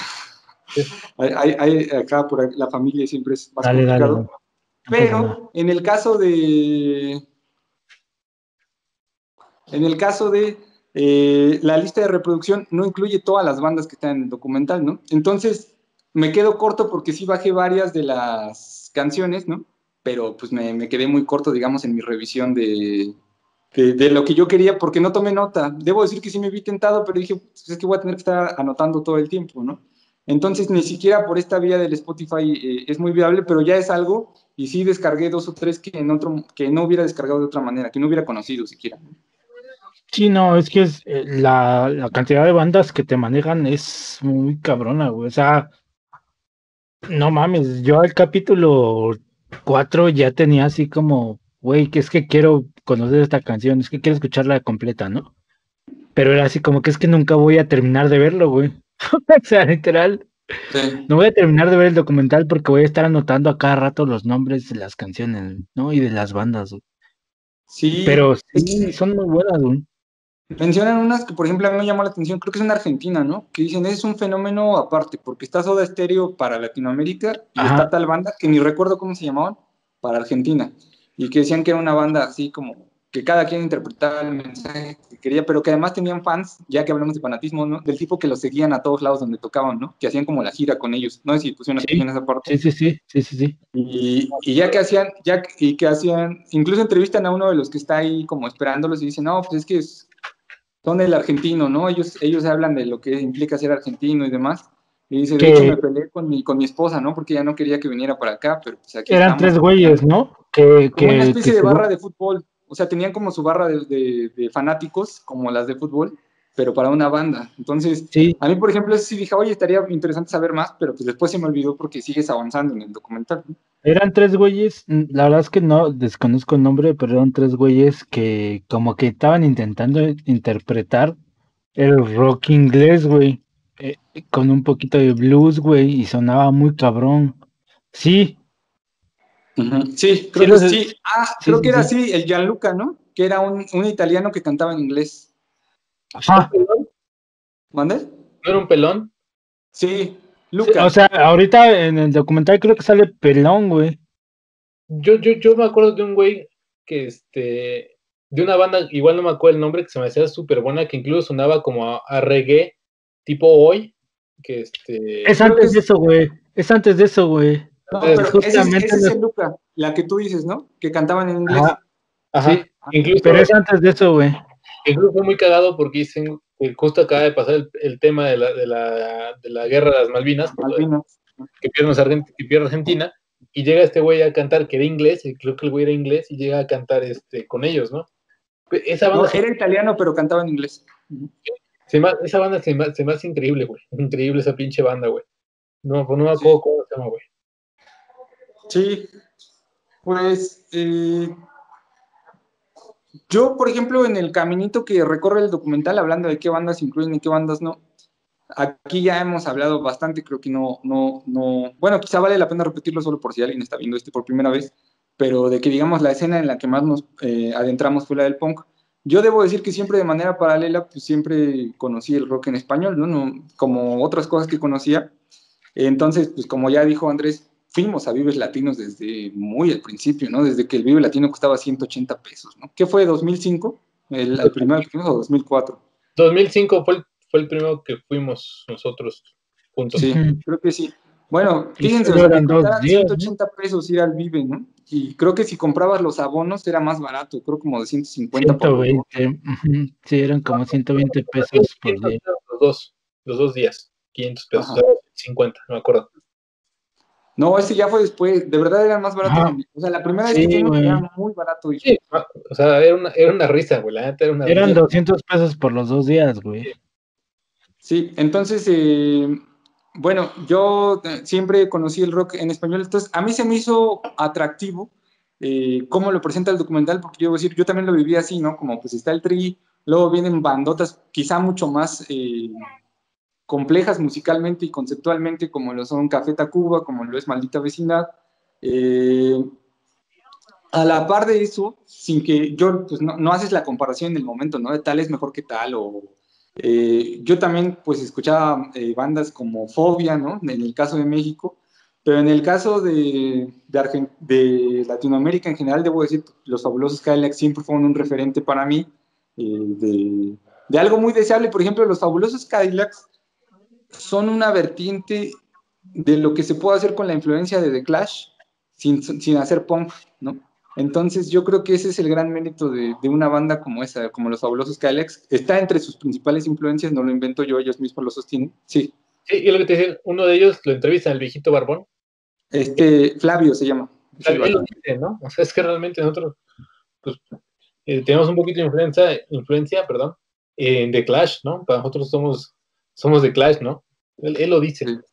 acá por la familia siempre es más Dale, dale, complicado. güey. No pasa nada. Pero en el caso de la lista de reproducción no incluye todas las bandas que están en el documental, ¿no? Entonces me quedo corto porque sí bajé varias de las canciones, ¿no? Pero pues me quedé muy corto, digamos, en mi revisión de lo que yo quería porque no tomé nota. Debo decir que sí me vi tentado, pero dije, pues es que voy a tener que estar anotando todo el tiempo, ¿no? Entonces ni siquiera por esta vía del Spotify es muy viable, pero ya es algo y sí descargué 2 o 3 que no hubiera descargado de otra manera, que no hubiera conocido siquiera. Sí, no, es que la cantidad de bandas que te manejan es muy cabrona, güey. O sea, no mames, yo al capítulo 4 ya tenía así como, güey, que es que quiero conocer esta canción, es que quiero escucharla completa, ¿no? Pero era así como que es que nunca voy a terminar de verlo, güey. O sea, literal, Sí. no voy a terminar de ver el documental porque voy a estar anotando a cada rato los nombres de las canciones, ¿no? Y de las bandas, güey. Sí, Pero sí, son muy buenas, güey. mencionan unas que, por ejemplo, a mí me llamó la atención, creo que es en Argentina, ¿no? Que dicen, es un fenómeno aparte, porque está Soda Stereo para Latinoamérica y está Ajá. tal banda, que ni recuerdo cómo se llamaban, para Argentina. Y que decían que era una banda así como que cada quien interpretaba el mensaje que quería, pero que además tenían fans, ya que hablamos de fanatismo, ¿no? Del tipo que los seguían a todos lados donde tocaban, ¿no? Que hacían como la gira con ellos. No sé si pusieron atención Sí, a esa parte. sí, sí, sí, sí, sí, sí. Y ya que hacían, incluso entrevistan a uno de los que está ahí como esperándolos y dicen, no, pues es que son el argentino, ¿no? Ellos hablan de lo que implica ser argentino y demás. Y dice, de hecho Que me peleé con mi esposa, ¿no? Porque ella no quería que viniera para acá, pero pues aquí eran estamos tres apoyando. güeyes, ¿no? Como una Que especie de según, barra de fútbol, o sea, tenían como su barra de fanáticos, como las de fútbol, pero para una banda. Entonces, sí, a mí, por ejemplo, sí dije, oye, estaría interesante saber más, pero pues después se me olvidó porque sigues avanzando en el documental, ¿no? eran tres güeyes, la verdad es que no desconozco el nombre, pero eran tres güeyes que como que estaban intentando interpretar el rock inglés, güey, con un poquito de blues, güey, y sonaba muy cabrón. Sí, Ujú. Sí, sí, creo que sí. Ah, sí, creo que sí, era sí. así, el Gianluca, ¿no? Que era un italiano que cantaba en inglés. ¿Un Ajá. pelón? ¿Mande? ¿No era un pelón? Sí, Sí, o Luca. sea, ahorita en el documental creo que sale pelón, güey. Yo me acuerdo de un güey que de una banda, igual no me acuerdo el nombre, que se me hacía súper buena, que incluso sonaba como a reggae, tipo hoy, que Es Creo que antes de es. eso, güey. Es antes de eso, güey. No, entonces, pero ese Justamente, es el Luca, la que tú dices, ¿no? Que cantaban en inglés. ajá, ajá, sí, pero incluso, es antes de eso, güey. incluso fue muy cagado porque dicen que justo acaba de pasar el tema de la guerra de las Malvinas, por lo Malvinas. que pierde Argentina, y llega este güey a cantar, que era inglés, y creo que el güey era inglés, y llega a cantar con ellos, ¿no? Esa banda No, era italiano, pero cantaba en inglés. esa banda se me hace increíble, güey. Increíble esa pinche banda, güey. No, pues no me Sí, acuerdo cómo se llama, güey. sí. Pues yo, por ejemplo, en el caminito que recorre el documental, hablando de qué bandas incluyen y qué bandas no, aquí ya hemos hablado bastante, creo que no, bueno, quizá vale la pena repetirlo solo por si alguien está viendo por primera vez, pero de que digamos la escena en la que más nos adentramos fue la del punk. Yo debo decir que siempre de manera paralela, pues siempre conocí el rock en español, ¿no? Como otras cosas que conocía. Entonces, pues como ya dijo Andrés, fuimos a Vives Latinos desde muy al principio, ¿no? Desde que el Vive Latino costaba 180 pesos, ¿no? ¿Qué fue, 2005? ¿El primero que fuimos o 2004? 2005 fue el primero que fuimos nosotros juntos. Sí, Ujú. creo que sí. Bueno, Y fíjense, o solo sea, que eran dos costara días, ¿no? 180 pesos ir al Vive, ¿no? Y creo que si comprabas los abonos era más barato, creo como de 150 por los dos. 120. Ujú. Sí, eran como 120 pesos por día. Los dos días, 500 pesos. Ajá. 50, no me acuerdo. No, ese ya fue después. De verdad eran más baratos. Ajá. O sea, la primera vez Sí, que fuimos güey. era muy barato. Y Sí, o sea, era una risa, güey, la neta era una Eran risa. 200 pesos por los 2 días, güey. sí, entonces, bueno, yo siempre conocí el rock en español, entonces a mí se me hizo atractivo cómo lo presenta el documental, porque yo voy a decir, yo también lo viví así, ¿no? Como pues está el Tri, luego vienen bandotas quizá mucho más complejas musicalmente y conceptualmente, como lo son Café Tacuba, como lo es Maldita Vecindad. Eh, a la par de eso, sin que yo, pues no haces la comparación en el momento, ¿no? De tal es mejor que tal, o yo también, pues, escuchaba bandas como Fobia, ¿no? En el caso de México, pero en el caso de Latinoamérica en general, debo decir, los Fabulosos Cadillacs siempre fueron un referente para mí de algo muy deseable. Por ejemplo, los Fabulosos Cadillacs son una vertiente de lo que se puede hacer con la influencia de The Clash sin hacer punk, ¿no? Entonces yo creo que ese es el gran mérito de una banda como esa, como los Fabulosos Cadillacs. Está entre sus principales influencias, no lo invento yo, ellos mismos lo sostienen. Sí. Sí, y lo que te decía, uno de ellos lo entrevista el viejito barbón. Flavio se llama. Es el Él lo barbón. dice, ¿no? O sea, es que realmente nosotros pues, tenemos un poquito de influencia, perdón, en The Clash, ¿no? Para nosotros somos The Clash, ¿no? Él lo dice. Sí.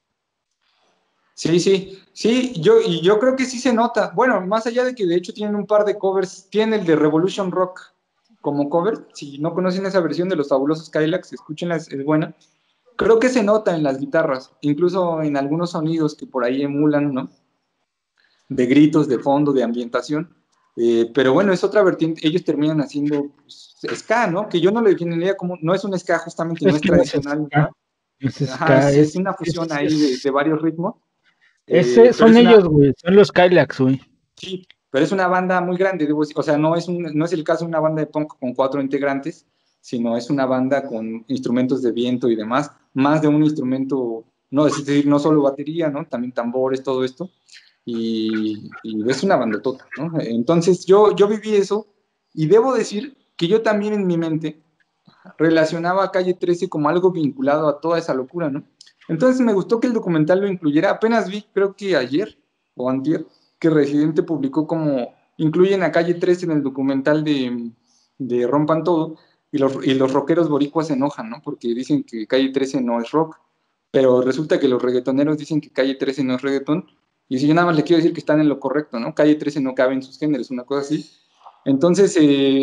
Sí, yo creo que sí se nota. Bueno, más allá de que de hecho tienen un par de covers, tienen el de Revolution Rock como cover. Si no conocen esa versión de los Fabulosos Cadillacs, escúchenla, es buena. Creo que se nota en las guitarras, incluso en algunos sonidos que por ahí emulan, ¿no? De gritos, de fondo, de ambientación. Pero bueno, es otra vertiente. Ellos terminan haciendo pues, ska, ¿no? Que yo no lo definiría como, no es un ska justamente, no Es es que no es tradicional. ska, no es Ajá, ska, es una fusión ahí de varios ritmos. ese Pero son es una, ellos, güey, son los Kylax, güey. sí, pero es una banda muy grande, debo decir. O sea, no es el caso de una banda de punk con 4 integrantes, sino es una banda con instrumentos de viento y demás, más de un instrumento, no, es decir, no solo batería, ¿no? También tambores, todo esto, y es una bandotota, ¿no? Entonces yo viví eso, y debo decir que yo también en mi mente relacionaba a Calle 13 como algo vinculado a toda esa locura, ¿no? Entonces me gustó que el documental lo incluyera. Apenas vi, creo que ayer o antier, que Residente publicó como incluyen a Calle 13 en el documental de Rompan Todo, y los rockeros boricuas se enojan, ¿no? Porque dicen que Calle 13 no es rock, pero resulta que los reggaetoneros dicen que Calle 13 no es reggaetón, y si yo nada más le quiero decir que están en lo correcto, ¿no? Calle 13 no cabe en sus géneros, una cosa así. Entonces,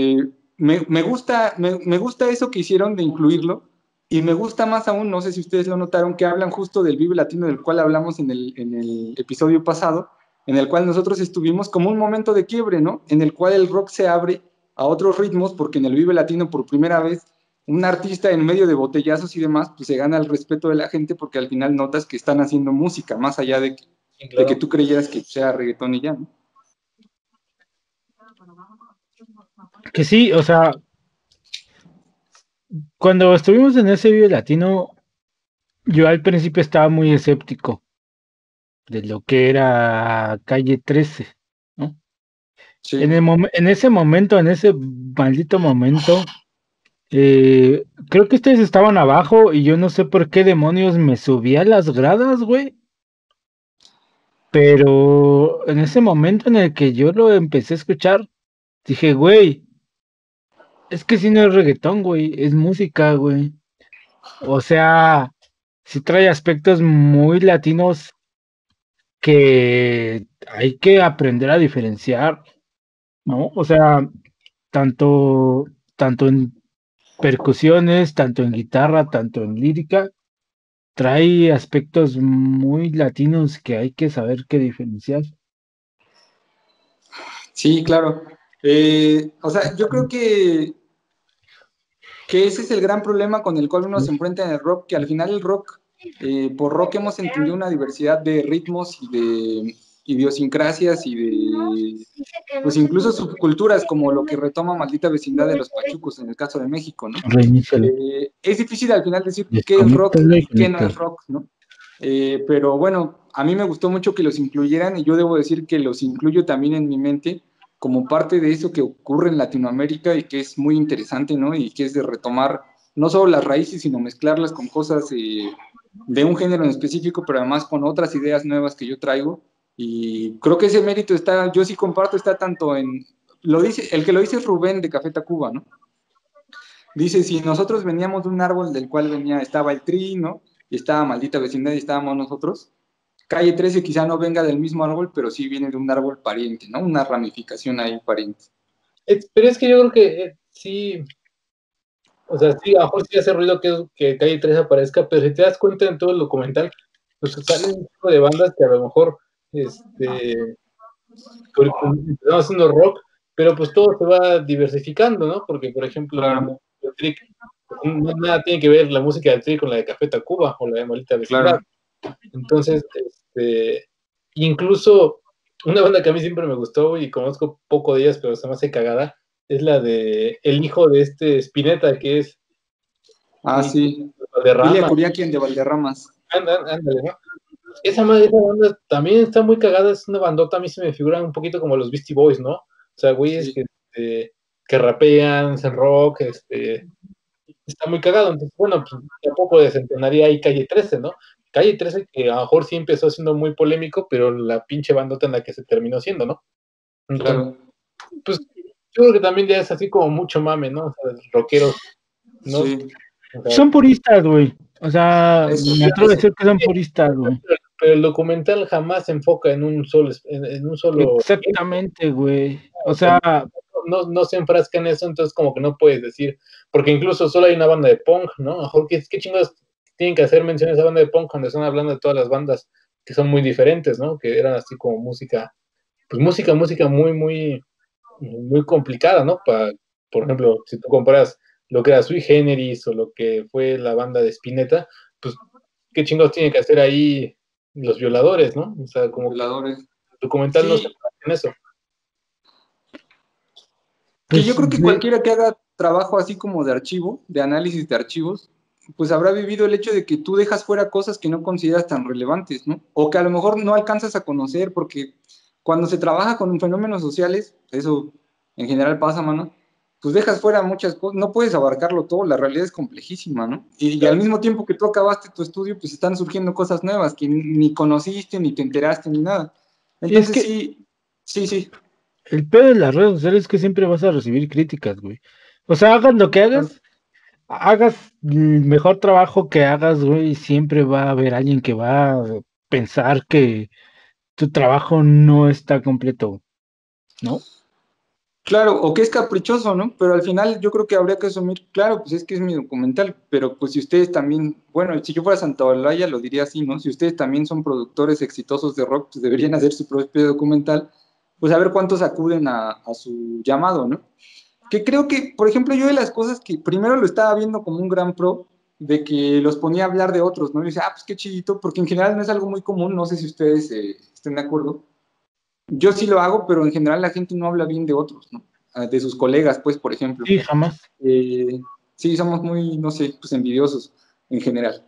me gusta eso que hicieron de incluirlo, y me gusta más aún, no sé si ustedes lo notaron, que hablan justo del Vive Latino del cual hablamos en el episodio pasado, en el cual nosotros estuvimos como un momento de quiebre, ¿no? En el cual el rock se abre a otros ritmos, porque en el Vive Latino por primera vez un artista en medio de botellazos y demás, pues se gana el respeto de la gente, porque al final notas que están haciendo música, más allá de que, Sí, de que claro. tú creyeras que sea reggaetón y ya, ¿no? Que sí, o sea, cuando estuvimos en ese video latino, yo al principio estaba muy escéptico de lo que era Calle 13, ¿no? Sí. En ese momento, en ese maldito momento, creo que ustedes estaban abajo y yo no sé por qué demonios me subí a las gradas, güey. Pero en ese momento en el que yo lo empecé a escuchar, dije, güey, es que si no es reggaetón, güey, es música, güey. O sea, sí trae aspectos muy latinos que hay que aprender a diferenciar, ¿no? O sea, tanto, tanto en percusiones, tanto en guitarra, tanto en lírica, trae aspectos muy latinos que hay que saber qué diferenciar. Sí, claro. O sea, yo creo que ese es el gran problema con el cual uno se enfrenta en el rock, que al final el rock, por rock hemos entendido una diversidad de ritmos y de idiosincrasias y de, pues incluso subculturas, como lo que retoma Maldita Vecindad de los Pachucos en el caso de México, ¿no? Reinícialo, Es difícil al final decir qué es rock desconéctalo y y qué no es conéctalo. rock, ¿no? Pero bueno, a mí me gustó mucho que los incluyeran, y yo debo decir que los incluyo también en mi mente como parte de eso que ocurre en Latinoamérica y que es muy interesante, ¿no? Y que es de retomar no solo las raíces, sino mezclarlas con cosas de un género en específico, pero además con otras ideas nuevas que yo traigo. Y creo que ese mérito está, yo sí comparto, está tanto en, lo dice, el que lo dice es Rubén de Café Tacuba, ¿no? Dice, si nosotros veníamos de un árbol del cual estaba el Tri, ¿no? Y estaba Maldita Vecindad y estábamos nosotros. Calle 13 quizá no venga del mismo árbol, pero sí viene de un árbol pariente, ¿no? Una ramificación ahí pariente. Pero es que yo creo que sí, o sea, sí, a lo mejor sí hace ruido que Calle 13 aparezca, pero si te das cuenta en todo el documental, pues salen un tipo de bandas que a lo mejor, empezaron haciendo rock, pero pues todo se va diversificando, ¿no? Porque, por ejemplo, Claro, el Trick, no nada tiene que ver la música del Trick con la de Café Tacuba o la de Maldita Vecindad. claro. Entonces, incluso una banda que a mí siempre me gustó y conozco poco de ellas, pero se me hace cagada, es la de el hijo de Spinetta, que es Ah, sí. Ilia Valderrama. Curiaquian de Valderramas. Ándale, ¿no? Esa banda también está muy cagada, es una bandota, a mí se me figuran un poquito como los Beastie Boys, ¿no? O sea, güeyes Sí. que rapean, hacen rock, está muy cagado. Entonces, bueno, pues tampoco desentonaría ahí Calle 13, ¿no? Calle 13 que a lo mejor sí empezó siendo muy polémico, pero la pinche bandota en la que se terminó siendo, ¿no? Entonces, Claro. pues yo creo que también ya es así como mucho mame, ¿no? O sea, rockeros, ¿no? Sí. O sea, Son puristas, güey. O sea, Eso, me atrevo a eso. decir que son puristas, güey. pero el documental jamás se enfoca en un solo, en un solo género, Exactamente, güey. O o sea, sea, no se enfrasca en eso, entonces como que no puedes decir, porque incluso solo hay una banda de punk, ¿no? A lo mejor qué chingados tienen que hacer mención a esa banda de punk cuando están hablando de todas las bandas que son muy diferentes, ¿no? Que eran así como música, pues música muy complicada, ¿no? Por ejemplo, si tú comparas lo que era Sui Generis o lo que fue la banda de Spinetta, pues qué chingados tienen que hacer ahí los violadores, ¿no? O sea, como que Violadores. el documental no se Sí, enfoca en eso. que yo pues, creo que cualquiera que haga trabajo así como de archivo, de análisis de archivos, pues habrá vivido el hecho de que tú dejas fuera cosas que no consideras tan relevantes, ¿no? O que a lo mejor no alcanzas a conocer, porque cuando se trabaja con fenómenos sociales, eso en general pasa, mano, pues dejas fuera muchas cosas, no puedes abarcarlo todo, la realidad es complejísima, ¿no? Y al mismo tiempo que tú acabaste tu estudio, pues están surgiendo cosas nuevas que ni conociste, ni te enteraste, ni nada. y es Entonces que sí, sí, sí. el pedo de las redes sociales es que siempre vas a recibir críticas, güey. O sea, hagas lo que hagas el mejor trabajo que hagas, güey, siempre va a haber alguien que va a pensar que tu trabajo no está completo, ¿no? Claro, o que es caprichoso, ¿no? Pero al final yo creo que habría que asumir, claro, pues es que es mi documental, pero pues si ustedes también, bueno, si yo fuera Santa Olaya lo diría así, ¿no? Si ustedes también son productores exitosos de rock, pues deberían hacer su propio documental, pues a ver cuántos acuden a su llamado, ¿no? Que creo que, por ejemplo, yo de las cosas que primero lo estaba viendo como un gran pro, de que los ponía a hablar de otros, ¿no? Y dice, ah, pues qué chidito, porque en general no es algo muy común, no sé si ustedes estén de acuerdo. Yo sí lo hago, pero en general la gente no habla bien de otros, ¿no? Ah, de sus colegas, pues, por ejemplo. Sí, jamás. Sí, somos muy, no sé, pues envidiosos en general.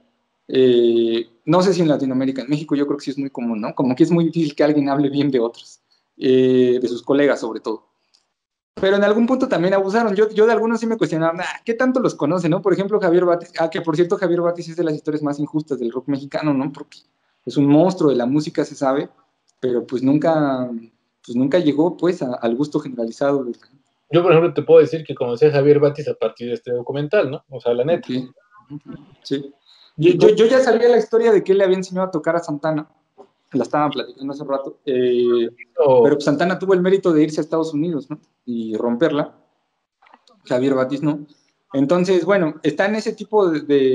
No sé si en Latinoamérica, en México yo creo que sí es muy común, ¿no? Como que es muy difícil que alguien hable bien de otros, de sus colegas sobre todo. Pero en algún punto también abusaron. Yo de algunos sí me cuestionaba, ¿qué tanto los conoce, no? Por ejemplo, Javier Batis, que por cierto Javier Batis es de las historias más injustas del rock mexicano, ¿no? Porque es un monstruo de la música, se sabe, pero pues nunca llegó pues al gusto generalizado. Yo, por ejemplo, te puedo decir que conocí a Javier Batis a partir de este documental, ¿no? O sea, la neta. Okay. Sí. Yo ya sabía la historia de que él le había enseñado a tocar a Santana, la estaban platicando hace rato, pero pues Santana tuvo el mérito de irse a Estados Unidos, ¿no? Y romperla, Javier Batis no. Entonces, bueno, está en ese tipo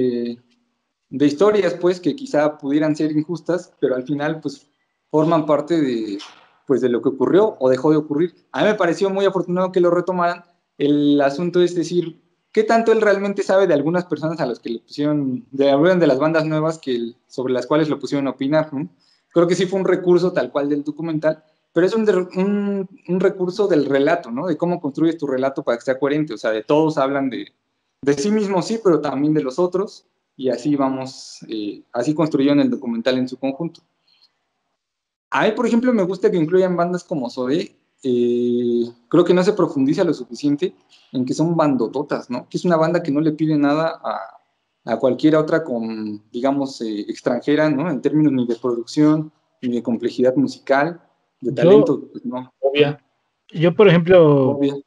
de historias, pues, que quizá pudieran ser injustas, pero al final, pues, forman parte pues, de lo que ocurrió o dejó de ocurrir. A mí me pareció muy afortunado que lo retomaran. El asunto es decir, ¿qué tanto él realmente sabe de algunas personas a las que le pusieron, de las bandas nuevas sobre las cuales lo pusieron a opinar, ¿no? Creo que sí fue un recurso tal cual del documental, pero es un recurso del relato, ¿no? De cómo construyes tu relato para que sea coherente. O sea, de todos hablan de sí mismos, sí, pero también de los otros y así vamos, así construyeron el documental en su conjunto. A mí, por ejemplo, me gusta que incluyan bandas como Zoé, creo que no se profundiza lo suficiente en que son bandototas, ¿no? Que es una banda que no le pide nada a cualquier otra con, digamos, extranjera, ¿no? En términos ni de producción, ni de complejidad musical, de talento, pues no. Obvia. Yo, por ejemplo, Obvio.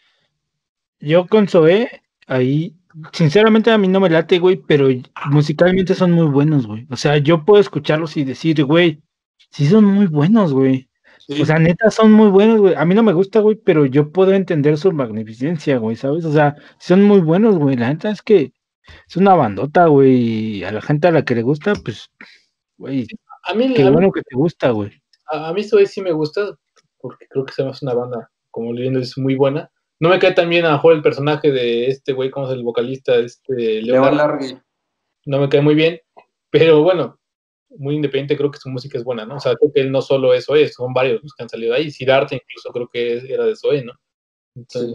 yo con Zoé, ahí, sinceramente a mí no me late, güey, pero musicalmente son muy buenos, güey. O sea, yo puedo escucharlos y decir, güey, sí son muy buenos, güey. O sea, Sí, neta, son muy buenos, güey. A mí no me gusta, güey, pero yo puedo entender su magnificencia, güey, ¿sabes? O sea, son muy buenos, güey. La neta es que es una bandota, güey. Y a la gente a la que le gusta, pues, güey, A mí, qué a mí, bueno que te gusta, güey. a mí Zoé sí me gusta, porque creo que se me hace una banda, como leyendo, es muy buena. No me cae tan bien a lo mejor el personaje de este güey, ¿cómo es el vocalista? León Leonard, Larry. no me cae muy bien, pero bueno, muy independiente, creo que su música es buena, ¿no? O sea, creo que él no solo es Zoé, son varios los que han salido ahí. Siddhartha incluso creo que era de Zoé, ¿no? Entonces, Sí.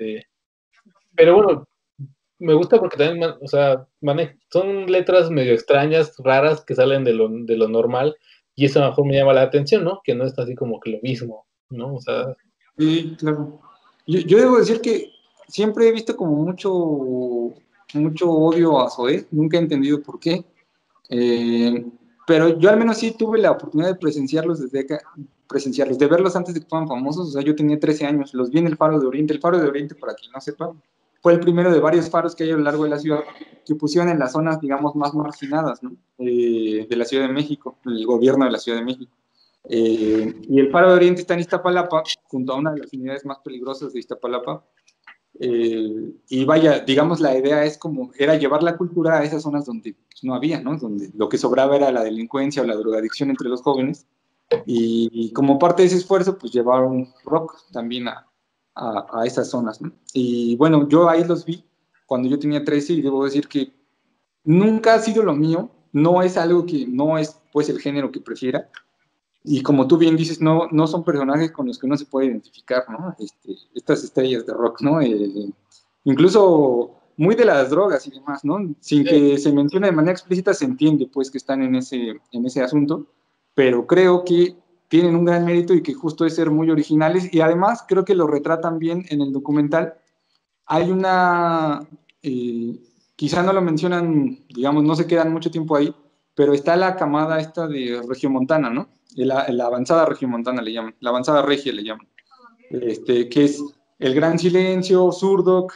pero bueno, me gusta porque también, o sea, son letras medio extrañas, raras, que salen de lo normal, y eso a lo mejor me llama la atención, ¿no? Que no es así como que lo mismo, ¿no? O sea, Sí, claro. Yo debo decir que siempre he visto como mucho odio a Zoé, nunca he entendido por qué. Eh, pero yo al menos sí tuve la oportunidad de presenciarlos, de verlos antes de que fueran famosos. O sea, yo tenía 13 años, los vi en el Faro de Oriente. El Faro de Oriente, para quien no sepa, fue el primero de varios faros que hay a lo largo de la ciudad que pusieron en las zonas, digamos, más marginadas, ¿no? De la Ciudad de México, el gobierno de la Ciudad de México. Y el Faro de Oriente está en Iztapalapa, junto a una de las unidades más peligrosas de Iztapalapa. Y vaya, digamos, la idea es como, era llevar la cultura a esas zonas donde pues, no había, ¿no? Donde lo que sobraba era la delincuencia o la drogadicción entre los jóvenes. Y como parte de ese esfuerzo, pues llevaron rock también a esas zonas, ¿no? Y bueno, yo ahí los vi cuando yo tenía 13 y debo decir que nunca ha sido lo mío, no es algo que no es pues el género que prefiera, y como tú bien dices, no son personajes con los que uno se puede identificar, ¿no? Estas estrellas de rock, ¿no? Incluso muy de las drogas y demás, ¿no? Sin que se mencione de manera explícita, se entiende, pues, que están en ese asunto, pero creo que tienen un gran mérito y que justo es ser muy originales, y además creo que lo retratan bien en el documental. Hay una, eh, quizá no lo mencionan, digamos, no se quedan mucho tiempo ahí, pero está la camada esta de Regiomontana, ¿no? La avanzada Regiomontana le llaman, la avanzada regia le llaman, que es El Gran Silencio, Zurdok,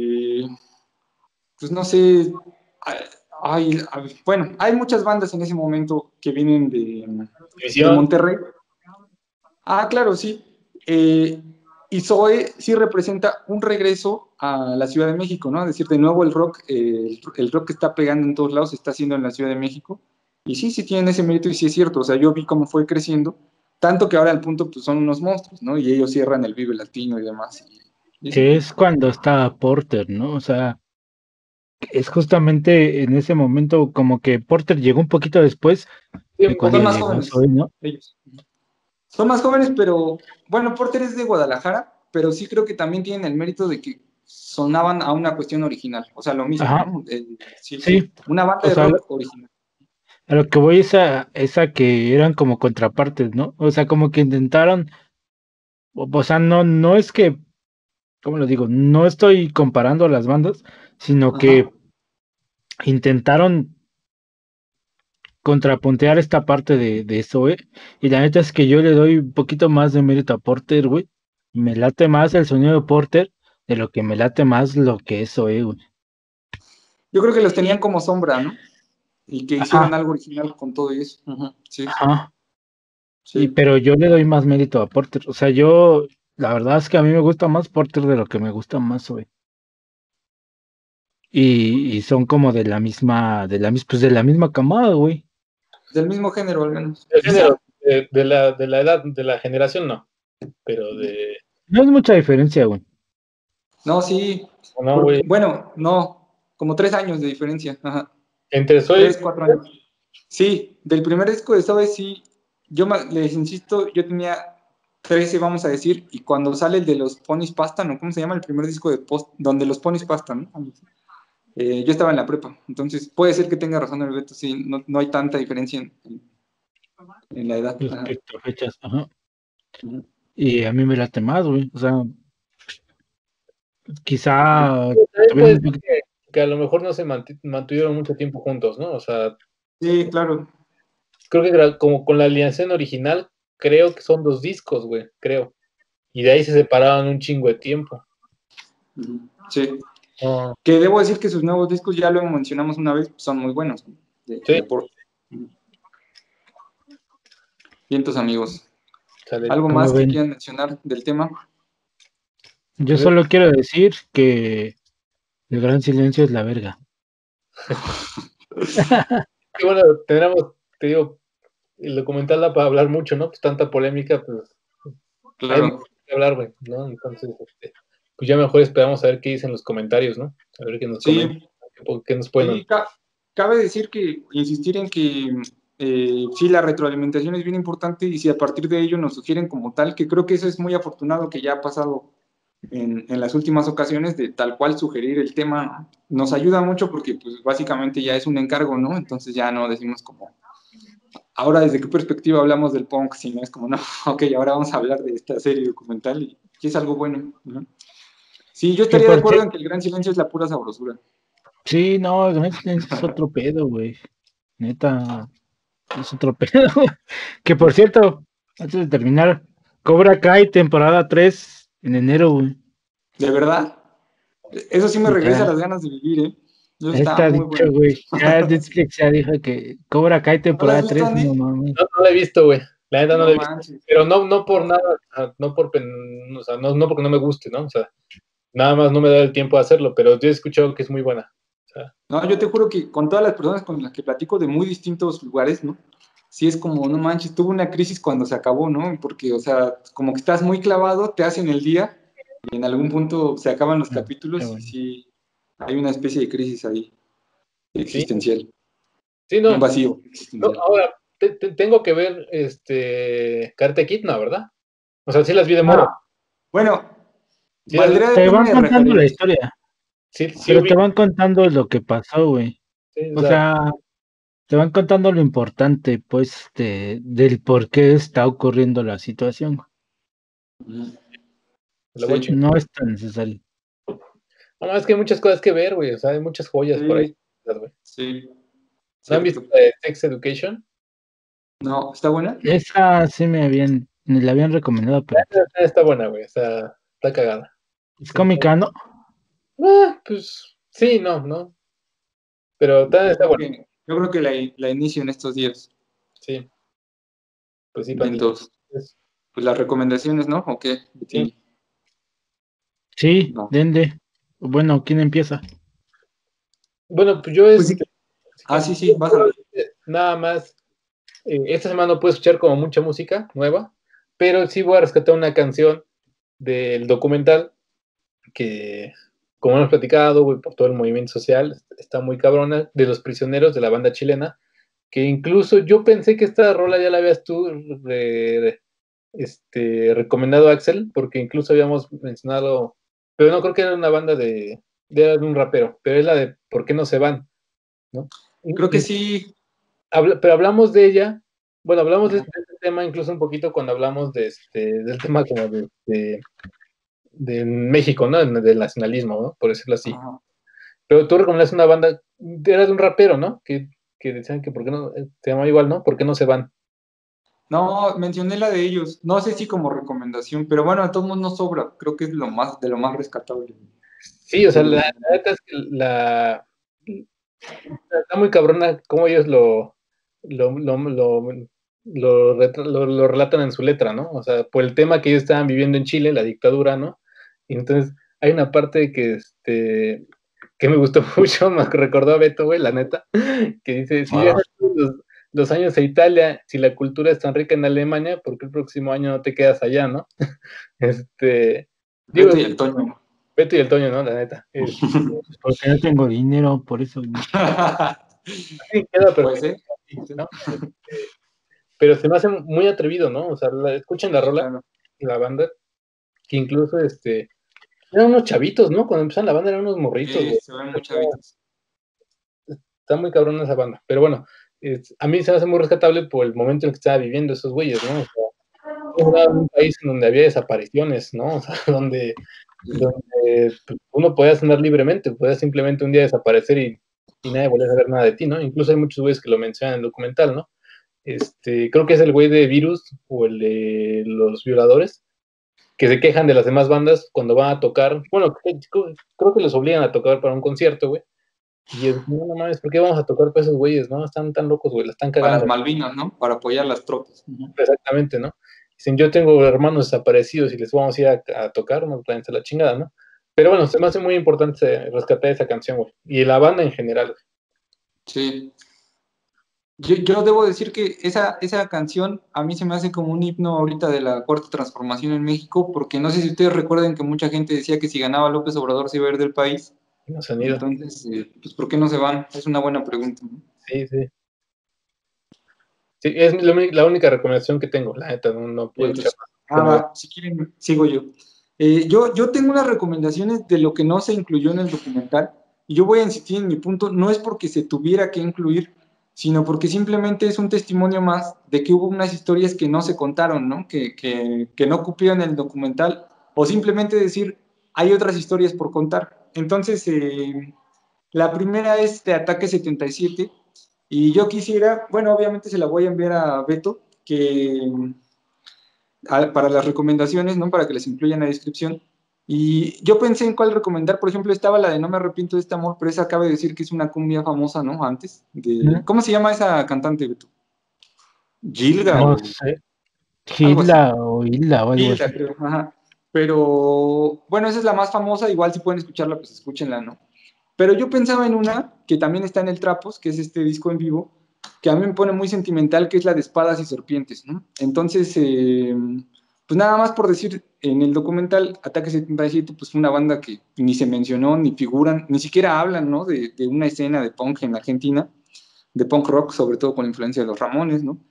pues no sé, bueno, hay muchas bandas en ese momento que vienen de División, Monterrey. Ah, claro, sí. Y Zoe sí representa un regreso a la Ciudad de México, ¿no? Es decir, de nuevo el rock que está pegando en todos lados se está haciendo en la Ciudad de México. Y sí, sí tienen ese mérito y sí es cierto. O sea, yo vi cómo fue creciendo, tanto que ahora al punto pues, son unos monstruos, ¿no? Y ellos cierran el Vive Latino y demás. Y sí. Que es cuando está Porter, ¿no? O sea, es justamente en ese momento como que Porter llegó un poquito después sí, de un cuando Son poquito. más llegó jóvenes, Zoe, ¿no? ellos. Son más jóvenes, pero bueno, Porter es de Guadalajara, pero sí creo que también tienen el mérito de que sonaban a una cuestión original, o sea, lo mismo, Ajá, ¿no? Sí, sí. una banda O de sea, rock original. a lo que voy es a que eran como contrapartes, ¿no? O sea, como que intentaron, o sea, no es que, ¿cómo lo digo? No estoy comparando a las bandas, sino Ajá. que intentaron contrapuntear esta parte de Zoe. Y la neta es que yo le doy un poquito más de mérito a Porter, güey. Me late más el sonido de Porter de lo que me late más lo que es Zoe, güey. Yo creo que los tenían Y, como sombra, ¿no? Y que hicieron ajá, algo original con todo eso. Ajá. Sí, ajá. Y sí. pero yo le doy más mérito a Porter. O sea, yo, la verdad es que a mí me gusta más Porter de lo que me gusta más Zoe. Y son como pues de la misma camada, güey. Del mismo género, al menos. El género, Quizá. de la edad, de la generación, no. Pero de. No es mucha diferencia, güey. No, sí. No, güey. Bueno, no. Como 3 años de diferencia. Ajá. Entre Soy. 3, 4 años. Sí, del primer disco de Zoe, sí. Les insisto, yo tenía 13, vamos a decir, y cuando sale el de los Ponis Pasta, ¿no? ¿Cómo se llama? El primer disco de Post, donde los Ponis Pasta, ¿no? Yo estaba en la prepa, entonces puede ser que tenga razón el Beto, sí, no hay tanta diferencia en la edad. Ajá. Respecto a fechas, ajá. Ujú. Y a mí me late más, güey. O sea, quizá También tuvieron puede un ser poquito. que a lo mejor no se mantuvieron mucho tiempo juntos, ¿no? O sea, Sí, claro. creo que como con la alineación original, creo que son 2 discos, güey, creo. Y de ahí se separaron un chingo de tiempo. Sí. Oh, Que debo decir que sus nuevos discos, ya lo mencionamos una vez, son muy buenos. sí. Vientos, amigos. Sale. ¿Algo ¿Cómo más que ven? quieran mencionar del tema? Yo solo quiero decir que el gran silencio es la verga. Y bueno, tendremos, te digo, el documental da para hablar mucho, ¿no? Pues tanta polémica, pues hay mucho Claro. que hablar, güey, ¿no? Entonces, pues ya mejor esperamos a ver qué dicen los comentarios, ¿no? A ver qué nos comentan, Sí, qué nos pueden. sí, cabe decir que insistir en que sí, la retroalimentación es bien importante y si a partir de ello nos sugieren como tal, que creo que eso es muy afortunado que ya ha pasado en las últimas ocasiones de tal cual sugerir el tema, nos ayuda mucho porque pues básicamente ya es un encargo, ¿no? Entonces ya no decimos como, ahora desde qué perspectiva hablamos del punk, sino es como, no, ok, ahora vamos a hablar de esta serie documental y es algo bueno, ¿no? Sí, yo Que estaría de por acuerdo cierto, en que el gran silencio es la pura sabrosura. sí, no, el gran silencio es otro pedo, güey. Neta, es otro pedo. Que por cierto, antes de terminar, Cobra Kai temporada 3 en enero, güey. De verdad, eso sí me regresa Ya, las ganas de vivir, ¿eh? Eso ya está está muy dicho, bueno. güey. Ya Netflix ya dijo que Cobra Kai ¿No lo has temporada visto, 3 no Andy? mames. No la he visto, güey. La neta no la No he visto. manches. Pero no por nada, no por, o sea, no porque no me guste, ¿no? O sea, nada más no me da el tiempo de hacerlo, pero yo he escuchado que es muy buena. O sea, No, yo te juro que con todas las personas con las que platico de muy distintos lugares, ¿no? Sí es como, no manches, tuvo una crisis cuando se acabó, ¿no? Porque, o sea, como que estás muy clavado, te hacen el día y en algún punto se acaban los Ah, qué capítulos y bueno. sí, hay una especie de crisis ahí, sí, existencial, sí, un no. vacío No, existencial. ahora, tengo que ver Karate Kid, ¿no? ¿Verdad? O sea, sí las vi de No, morro. bueno, Sí, las vi, valdría de Te pena van de contando la referencia. historia, sí, sí pero te ubico, van contando lo que pasó, güey. sí, o O sea, sea, te van contando lo importante, pues, del por qué está ocurriendo la situación. la voy a Sí, checar. No es tan necesario. No, es que hay muchas cosas que ver, güey. O sea, hay muchas joyas por ahí, sí, güey. sí, ¿No han visto cierto. la de Sex Education? No, ¿está buena? Esa sí me la habían recomendado, pero pues, Está buena, güey. Está cagada. es cómica, ¿no? Pues sí, no. Pero está buena. Yo creo que la inicio en estos días. Sí, pues sí, Bien, pandilla. dos. Pues las recomendaciones, ¿no? ¿O qué? Sí. Sí. Sí, No. Dende. Bueno, ¿quién empieza? Bueno, pues yo Pues sí. Ah, sí, sí, vas a ver. nada más. Esta semana no puedo escuchar como mucha música nueva, pero sí voy a rescatar una canción del documental que, como hemos platicado, güey, por todo el movimiento social, está muy cabrona, de los prisioneros de la banda chilena, que incluso yo pensé que esta rola ya la habías tú recomendado, Axel, porque incluso habíamos mencionado, pero no creo que era una banda era de un rapero, pero es la de ¿Por qué no se van? ¿No? Creo que sí. Pero hablamos de ella, bueno, hablamos de este tema incluso un poquito cuando hablamos del tema como de México, ¿no? Del nacionalismo, ¿no? Por decirlo así. Ajá. Pero tú recomendaste una banda, era de un rapero, ¿no? Que decían que por qué no, se llama igual, ¿no? ¿Por qué no se van? No, mencioné la de ellos. No sé si como recomendación, pero bueno, a todos modos no sobra. Creo que es de lo más rescatable Sí, o sea, del la documental. neta es que está muy cabrona cómo ellos lo, lo, lo, lo relatan en su letra, ¿no? O sea, por el tema que ellos estaban viviendo en Chile, la dictadura, ¿no? Y entonces hay una parte que me gustó mucho, me recordó a Beto, güey, la neta, que dice, si viajas todos los años a Italia, si la cultura es tan rica en Alemania, ¿por qué el próximo año no te quedas allá, no? Digo, Beto y el Toño. Beto y el Toño, ¿no? La neta. Porque no tengo dinero, por eso. Sí, queda Puede perfecto, ser. ¿no? Pero se me hace muy atrevido, ¿no? O sea, escuchen la rola, Claro. la banda, que incluso eran unos chavitos, ¿no? Cuando empezaron la banda eran unos morritos, Sí, güey. se ven muy chavitos. Está muy cabrón esa banda. Pero bueno, a mí se me hace muy rescatable por el momento en el que estaba viviendo esos güeyes, ¿no? O sea, era un país en donde había desapariciones, ¿no? O sea, donde donde pues, uno podías andar libremente, podías simplemente un día desaparecer y nadie volvía a saber nada de ti, ¿no? Incluso hay muchos güeyes que lo mencionan en el documental, ¿no? Creo que es el güey de Virus o el de los violadores, que se quejan de las demás bandas cuando van a tocar. Bueno, creo que los obligan a tocar para un concierto, güey. Y es, no, no mames, ¿por qué vamos a tocar para esos güeyes, no? Están tan locos, güey, la están Para las cagando. Malvinas, ¿no? Para apoyar las tropas. Exactamente, ¿no? Dicen, yo tengo hermanos desaparecidos y les vamos a ir a tocar, no pueden ser la chingada, ¿no? Pero bueno, se me hace muy importante rescatar esa canción, güey. Y la banda en general, güey. Sí. Yo debo decir que esa canción a mí se me hace como un himno ahorita de la cuarta transformación en México, porque no sé si ustedes recuerden que mucha gente decía que si ganaba López Obrador se iba a ir del país. No se han ido. Entonces, pues ¿por qué no se van? Es una buena pregunta, ¿no? Sí, sí. Sí, es la única recomendación que tengo, la neta, no puedo echar más. Va, si quieren, sigo yo. Yo tengo unas recomendaciones de lo que no se incluyó en el documental, y yo voy a insistir en mi punto, no es porque se tuviera que incluir, sino porque simplemente es un testimonio más de que hubo unas historias que no se contaron, ¿no? Que no cupieron el documental, o simplemente decir, hay otras historias por contar. Entonces, la primera es de Ataque 77, y yo quisiera, bueno, obviamente se la voy a enviar a Beto, para las recomendaciones, ¿no? Para que les incluyan en la descripción. Y yo pensé en cuál recomendar, por ejemplo, estaba la de No me arrepiento de este amor, pero esa acaba de decir que es una cumbia famosa, ¿no? Antes. ¿Cómo se llama esa cantante, Beto? Gilga No o sé, algo así. Gilda o Hilda o algo así. Gilda, creo. Ajá. Pero bueno, esa es la más famosa, igual si pueden escucharla, pues escúchenla, ¿no? Pero yo pensaba en una que también está en el Trapos, que es este disco en vivo, que a mí me pone muy sentimental, que es la de Espadas y Serpientes, ¿no? Entonces, pues nada más por decir, en el documental Ataque 77, pues fue una banda que ni se mencionó, ni figuran, ni siquiera hablan, ¿no? De una escena de punk en Argentina, de punk rock, sobre todo con la influencia de los Ramones, ¿no?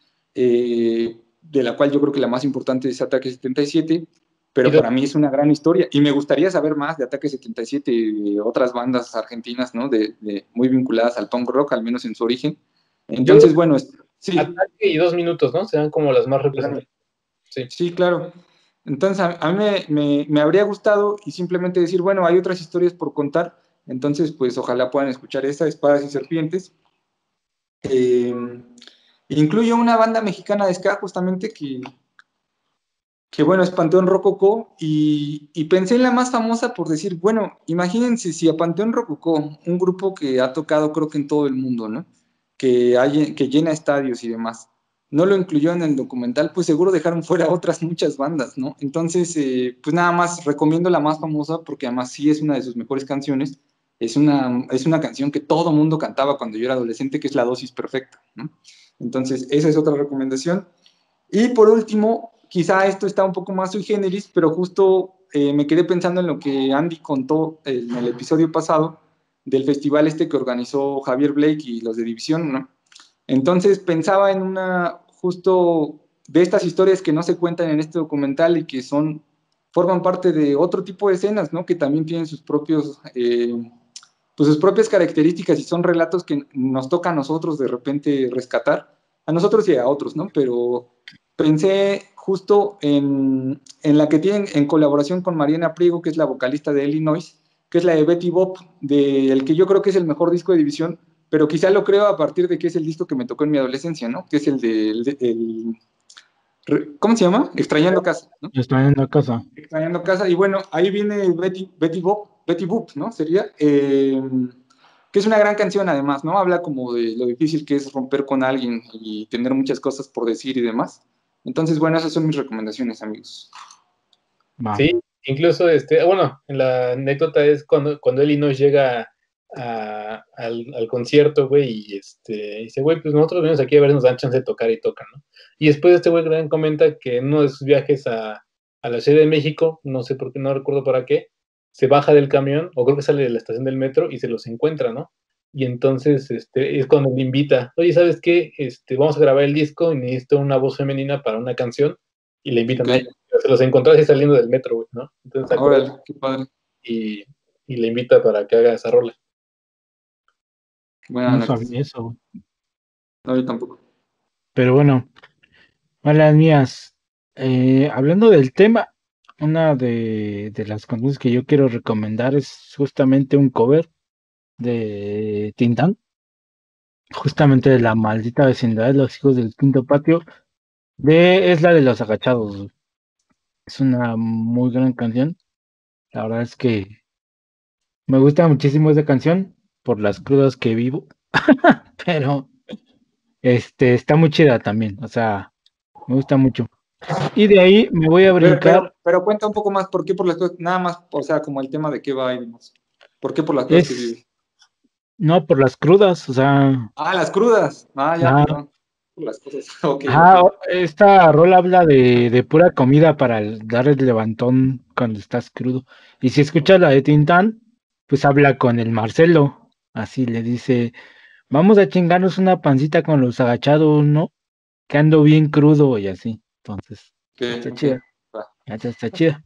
De la cual yo creo que la más importante es Ataque 77, Y pero para mí es una gran historia y me gustaría saber más de Ataque 77 y de otras bandas argentinas, ¿no? Muy vinculadas al punk rock, al menos en su origen. yo creo Entonces, bueno, sí, que Ataque y 2 minutos, ¿no? Serán como las más claro, representativas. Sí. sí, claro. Entonces, a mí me habría gustado y simplemente decir, bueno, hay otras historias por contar, entonces, pues ojalá puedan escuchar esta, Espadas y Serpientes. Eh, Incluye una banda mexicana de ska justamente que bueno, es Panteón Rococó, y pensé en la más famosa por decir, bueno, imagínense si a Panteón Rococó, un grupo que ha tocado creo que en todo el mundo, ¿no? Que llena estadios y demás, no lo incluyó en el documental, pues seguro dejaron fuera otras muchas bandas, ¿no? Entonces, pues nada más recomiendo la más famosa porque además sí es una de sus mejores canciones, es una canción que todo mundo cantaba cuando yo era adolescente, que es La Dosis Perfecta, ¿no? Entonces, esa es otra recomendación. Y por último, quizá esto está un poco más sui generis, pero justo me quedé pensando en lo que Andy contó en el episodio pasado del festival este que organizó Javier Blake y los de División, ¿no? Entonces pensaba en una justo de estas historias que no se cuentan en este documental y que forman parte de otro tipo de escenas, ¿no? Que también tienen pues sus propias características y son relatos que nos toca a nosotros de repente rescatar, a nosotros y a otros, ¿no? Pero pensé justo en la que tienen en colaboración con Mariana Priego, que es la vocalista de Illinois, que es la de Betty Boop, del que yo creo que es el mejor disco de División, pero quizá lo creo a partir de que es el disco que me tocó en mi adolescencia, ¿no? Que es ¿cómo se llama? Extrañando Casa, ¿no? Están en la casa. Extrañando Casa, y bueno, ahí viene Betty Boop, ¿no? Sería, que es una gran canción además, ¿no? Habla como de lo difícil que es romper con alguien y tener muchas cosas por decir y demás. Entonces, bueno, esas son mis recomendaciones, amigos. Va. Sí, incluso, bueno, en la anécdota es cuando Eli nos llega al concierto, güey, y dice, güey, pues nosotros venimos aquí a ver si nos dan chance de tocar y tocan, ¿no? Y después este güey gran comenta que en uno de sus viajes a la Ciudad de México, no sé por qué, no recuerdo para qué, se baja del camión, o creo que sale de la estación del metro y se los encuentra, ¿no? Y entonces es cuando le invita, oye, ¿sabes qué? Vamos a grabar el disco y necesito una voz femenina para una canción, y le invitan Ok, a ella. Se los encontró así saliendo del metro, güey, ¿no? Entonces se acuerda órale, qué padre. y, y le invita para que haga esa rola. Buena No anécdota. sabía eso, güey. No, yo tampoco. Pero bueno, malas mías. Hablando del tema, una de las canciones que yo quiero recomendar es justamente un cover de Tintán, justamente de La Maldita Vecindad de los Hijos del Quinto Patio, es la de Los Agachados, güey. Es una muy gran canción. La verdad es que me gusta muchísimo esa canción por las crudas que vivo, pero está muy chida también, o sea, me gusta mucho. Y de ahí me voy a brincar, Pero cuenta un poco más, ¿por qué por las cosas? Nada más, o sea, como el tema de qué va y demás. ¿Por qué por las cosas que es, vive? no por las crudas, o sea, Ah, las crudas. Ah, ya, ah, perdón. Por las cosas. Ok, ok. esta rola habla de pura comida para dar el levantón cuando estás crudo. Y si escuchas la de Tintán, pues habla con el Marcelo, así le dice, vamos a chingarnos una pancita con los agachados, ¿no? Que ando bien crudo y así. Entonces, Ok, está ok. chida, Va. ya está chida.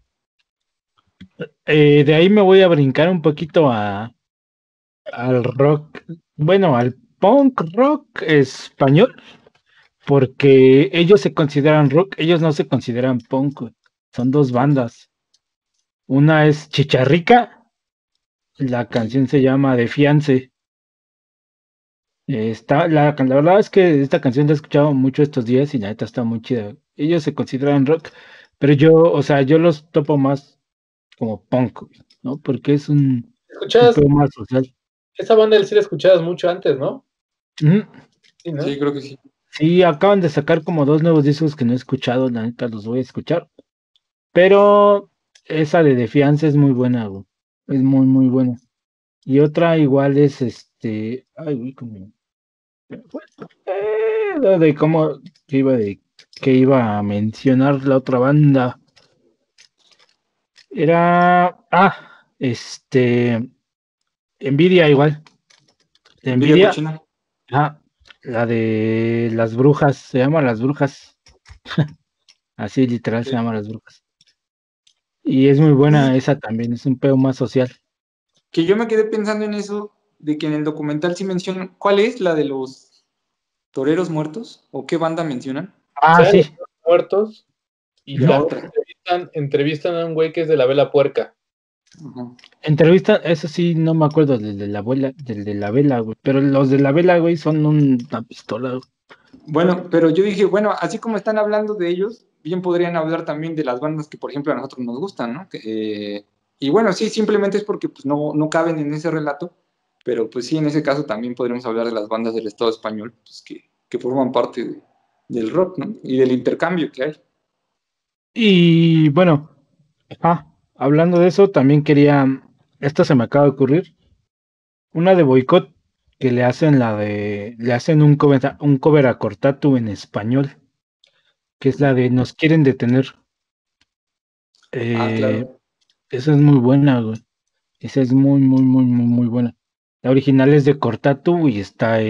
De ahí me voy a brincar un poquito al rock, bueno, al punk rock español, porque ellos se consideran rock, ellos no se consideran punk, güey. Son dos bandas. Una es Chicharrica, la canción se llama De Fiance. La verdad es que esta canción la he escuchado mucho estos días y la neta está muy chida. Ellos se consideran rock, pero yo, o sea, yo los topo más como punk, güey, ¿no? Porque es un Escuchabas, pedo más social. esa banda sí la escuchabas mucho antes, ¿no? Ujú. Sí, ¿no? Sí, creo que sí. Sí, acaban de sacar como dos nuevos discos que no he escuchado, la neta los voy a escuchar. Pero esa de Fiance es muy buena, güey. Es muy, muy buena. Y otra igual es ay, güey, como. Lo de cómo que iba a mencionar la otra banda. Era. Envidia igual. De Envidia Envidia. cochina. Ah, la de las brujas. Se llama Las Brujas. Así literal se Ok. llama Las Brujas. Y es muy buena Y esa también. Es un pedo más social. que yo me quedé pensando en eso, de que en el documental sí mencionan, ¿cuál es la de los toreros muertos? ¿O qué banda mencionan? Ah, Salen sí. los muertos y Y la también otra. entrevistan a un güey que es de la Vela Puerca. Ajá. Entrevista, eso sí, no me acuerdo del de la abuela, del de la vela, güey. Pero los de la vela, güey, son una pistola, güey. Bueno, pero yo dije, bueno, así como están hablando de ellos, bien podrían hablar también de las bandas que, por ejemplo, a nosotros nos gustan, ¿no? Y bueno, sí, simplemente es porque pues, no caben en ese relato, pero pues sí, en ese caso también podríamos hablar de las bandas del Estado español, pues, que forman parte del rock, ¿no? Y del intercambio que hay. Y bueno, hablando de eso, también quería, esta se me acaba de ocurrir, una de boicot que le hacen un cover a Cortatu en español, que es la de Nos quieren detener. Ah, Eh, claro, esa es muy buena, güey. Esa es muy, muy, muy, muy, muy buena. La original es de Cortatu y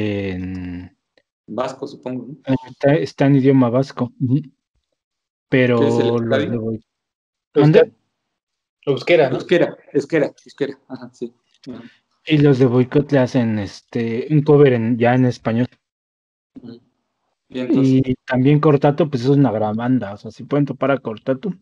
vasco, supongo, ¿no? está en idioma vasco. Ujú. ¿Qué es el Pero los de Euskadi? boicot. Euskera, ¿Mande? Euskera, ¿no? Euskera, ajá, sí. Ajá, Y los de boicot le hacen un cover ya en español. ajá. Y entonces, Y también Cortato, pues es una gran banda. O sea, si pueden topar a Cortato,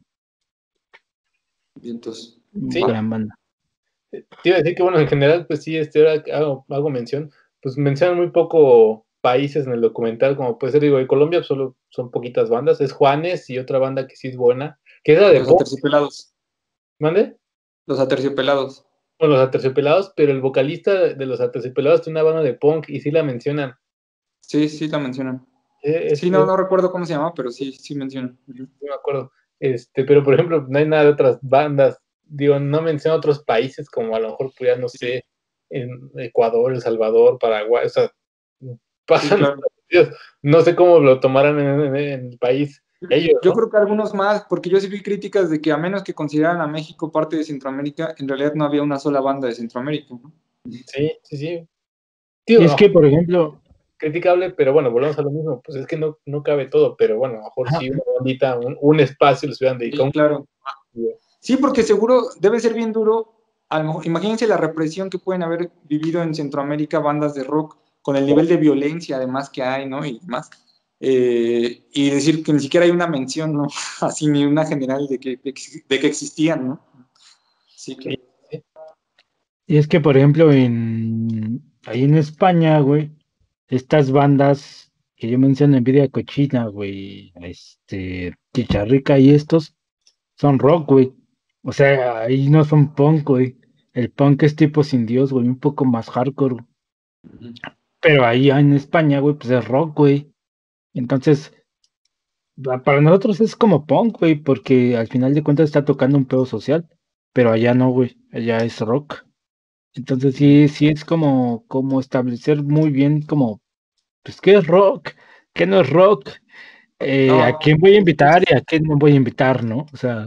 y entonces, Sí, va. gran banda. te iba a decir que bueno, en general, pues sí, ahora que hago mención, pues mencionan muy poco países en el documental, como puede ser, digo, en Colombia solo son poquitas bandas, es Juanes y otra banda que sí es buena, que es la de Los pop, aterciopelados. ¿mande? Los aterciopelados. Con los Aterciopelados, pero el vocalista de los Aterciopelados tiene una banda de punk y sí la mencionan. Sí, sí la mencionan. Es, Sí, no recuerdo cómo se llama, pero sí, sí mencionan. Ujú. no me acuerdo. Pero por ejemplo, no hay nada de otras bandas. Digo, no menciona otros países como a lo mejor, pues ya no Sí, sé, en Ecuador, El Salvador, Paraguay, o sea, sí, pasan. claro. No sé cómo lo tomarán en el país ellos, Yo ¿no? creo que algunos más, porque yo sí vi críticas de que a menos que consideraran a México parte de Centroamérica, en realidad no había una sola banda de Centroamérica, ¿no? Sí, sí, sí. Y Tío, a lo es que, mejor por ejemplo, criticable, pero bueno, volvemos a lo mismo. Pues es que no cabe todo, pero bueno, a lo mejor ajá, sí una bandita, un espacio les hubieran dedicado. Sí, claro. Sí, porque seguro debe ser bien duro. A lo mejor, imagínense la represión que pueden haber vivido en Centroamérica bandas de rock con el nivel de violencia además que hay, ¿no? Y más. y decir que ni siquiera hay una mención, ¿no? Así ni una general de que existían, ¿no? Sí, claro. Y es que, por ejemplo, ahí en España, güey, estas bandas que yo menciono, Envidia Cochina, güey, Chicharrica y estos, son rock, güey. O sea, ahí no son punk, güey. El punk es tipo Sin Dios, güey, un poco más hardcore, güey. Pero ahí en España, güey, pues es rock, güey. Entonces, para nosotros es como punk, güey, porque al final de cuentas está tocando un pedo social. Pero allá no, güey. Allá es rock. Entonces sí es como establecer muy bien como, pues, ¿qué es rock? ¿Qué no es rock? ¿A No, quién voy a invitar y a quién no voy a invitar, no? O sea,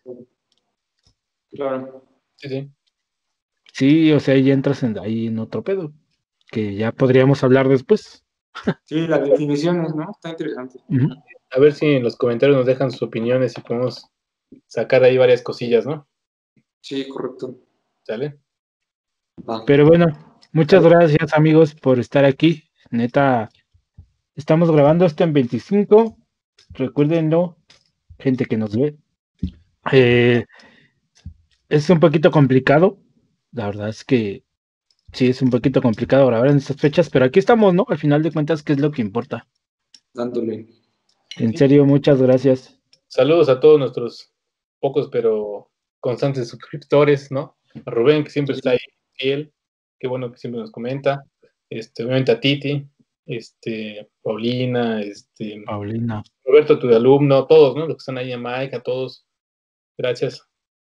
claro. Sí. sí, o sea, ya entras ahí en otro pedo, que ya podríamos hablar después. Sí, las definiciones, ¿no? Está interesante. Ujú. A ver si en los comentarios nos dejan sus opiniones y podemos sacar ahí varias cosillas, ¿no? Sí, correcto. ¿Sale? Va. Pero bueno, muchas ¿Sale? gracias amigos por estar aquí. Neta, estamos grabando esto en 25. Recuérdenlo, gente que nos ve. Eh, es un poquito complicado. La verdad es que sí, es un poquito complicado grabar en estas fechas, pero aquí estamos, ¿no? Al final de cuentas, ¿qué es lo que importa? Dándole. En serio, muchas gracias. Saludos a todos nuestros pocos pero constantes suscriptores, ¿no? A Rubén, que siempre está ahí fiel, qué bueno que siempre nos comenta. Obviamente a Titi, Paulina, Paulina. Roberto, tu alumno, todos, ¿no? Los que están ahí, a Mike, a todos. Gracias.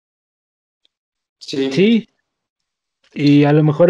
Sí. Sí, y a lo mejor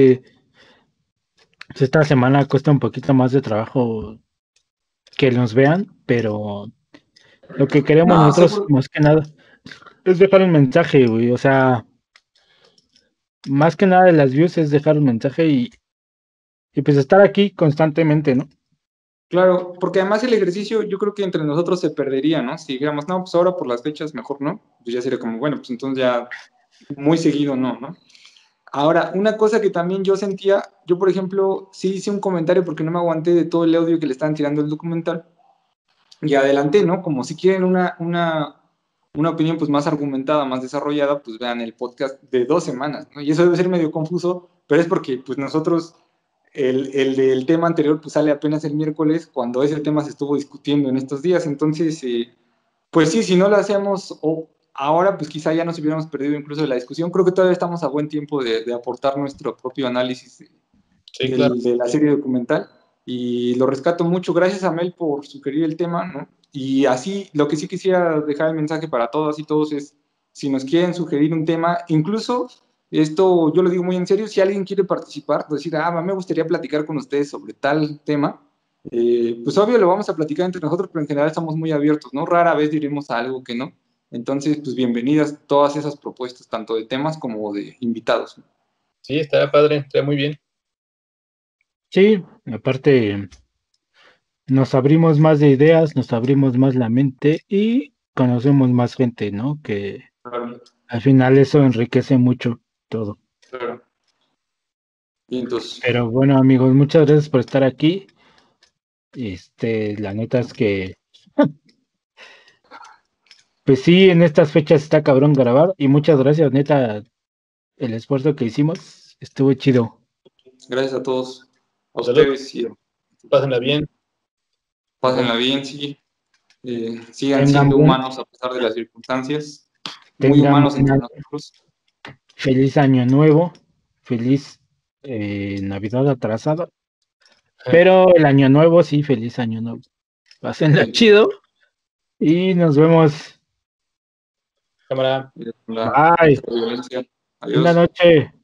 pues esta semana cuesta un poquito más de trabajo que nos vean, pero lo que queremos No, nosotros, seguro. más que nada, es dejar un mensaje, güey. O sea, más que nada de las views es dejar un mensaje y pues estar aquí constantemente, ¿no? Claro, porque además el ejercicio yo creo que entre nosotros se perdería, ¿no? Si dijéramos, no, pues ahora por las fechas mejor no, pues ya sería como, bueno, pues entonces ya muy seguido no, ¿no? Ahora, una cosa que también yo sentía, yo por ejemplo, sí hice un comentario porque no me aguanté de todo el audio que le estaban tirando el documental y adelanté, ¿no? Como si quieren una opinión pues más argumentada, más desarrollada, pues vean el podcast de 2 semanas, ¿no? Y eso debe ser medio confuso, pero es porque pues nosotros, el del tema anterior pues sale apenas el miércoles cuando ese tema se estuvo discutiendo en estos días, entonces, pues sí, si no lo hacemos ahora, pues quizá ya nos hubiéramos perdido incluso de la discusión. Creo que todavía estamos a buen tiempo de aportar nuestro propio análisis Sí, claro. de la serie documental y lo rescato mucho. Gracias a Mel por sugerir el tema, ¿no? Y así, lo que sí quisiera dejar el mensaje para todas y todos es, si nos quieren sugerir un tema, incluso esto yo lo digo muy en serio, si alguien quiere participar, decir, me gustaría platicar con ustedes sobre tal tema, pues obvio lo vamos a platicar entre nosotros, pero en general estamos muy abiertos, ¿no? Rara vez diremos algo que no. Entonces, pues bienvenidas todas esas propuestas, tanto de temas como de invitados. Sí, está padre, está muy bien. Sí, aparte nos abrimos más de ideas, nos abrimos más la mente y conocemos más gente, ¿no? Que Claro, al final eso enriquece mucho todo. claro. Y entonces, Pero bueno, amigos, muchas gracias por estar aquí. La neta es que, pues sí, en estas fechas está cabrón grabar y muchas gracias, neta, el esfuerzo que hicimos estuvo chido. gracias a todos, a Salud, ustedes y pásenla bien. Nos vemos. pásenla bien, sí. Sigan Tengan siendo buen, humanos a pesar de las circunstancias, muy tengan humanos entre buena, nosotros. feliz año nuevo, feliz Navidad atrasada, pero el año nuevo sí, feliz año nuevo. Pásenla Sí, chido y nos vemos. Cámara. la Bye. violencia. Linda Adiós. noche.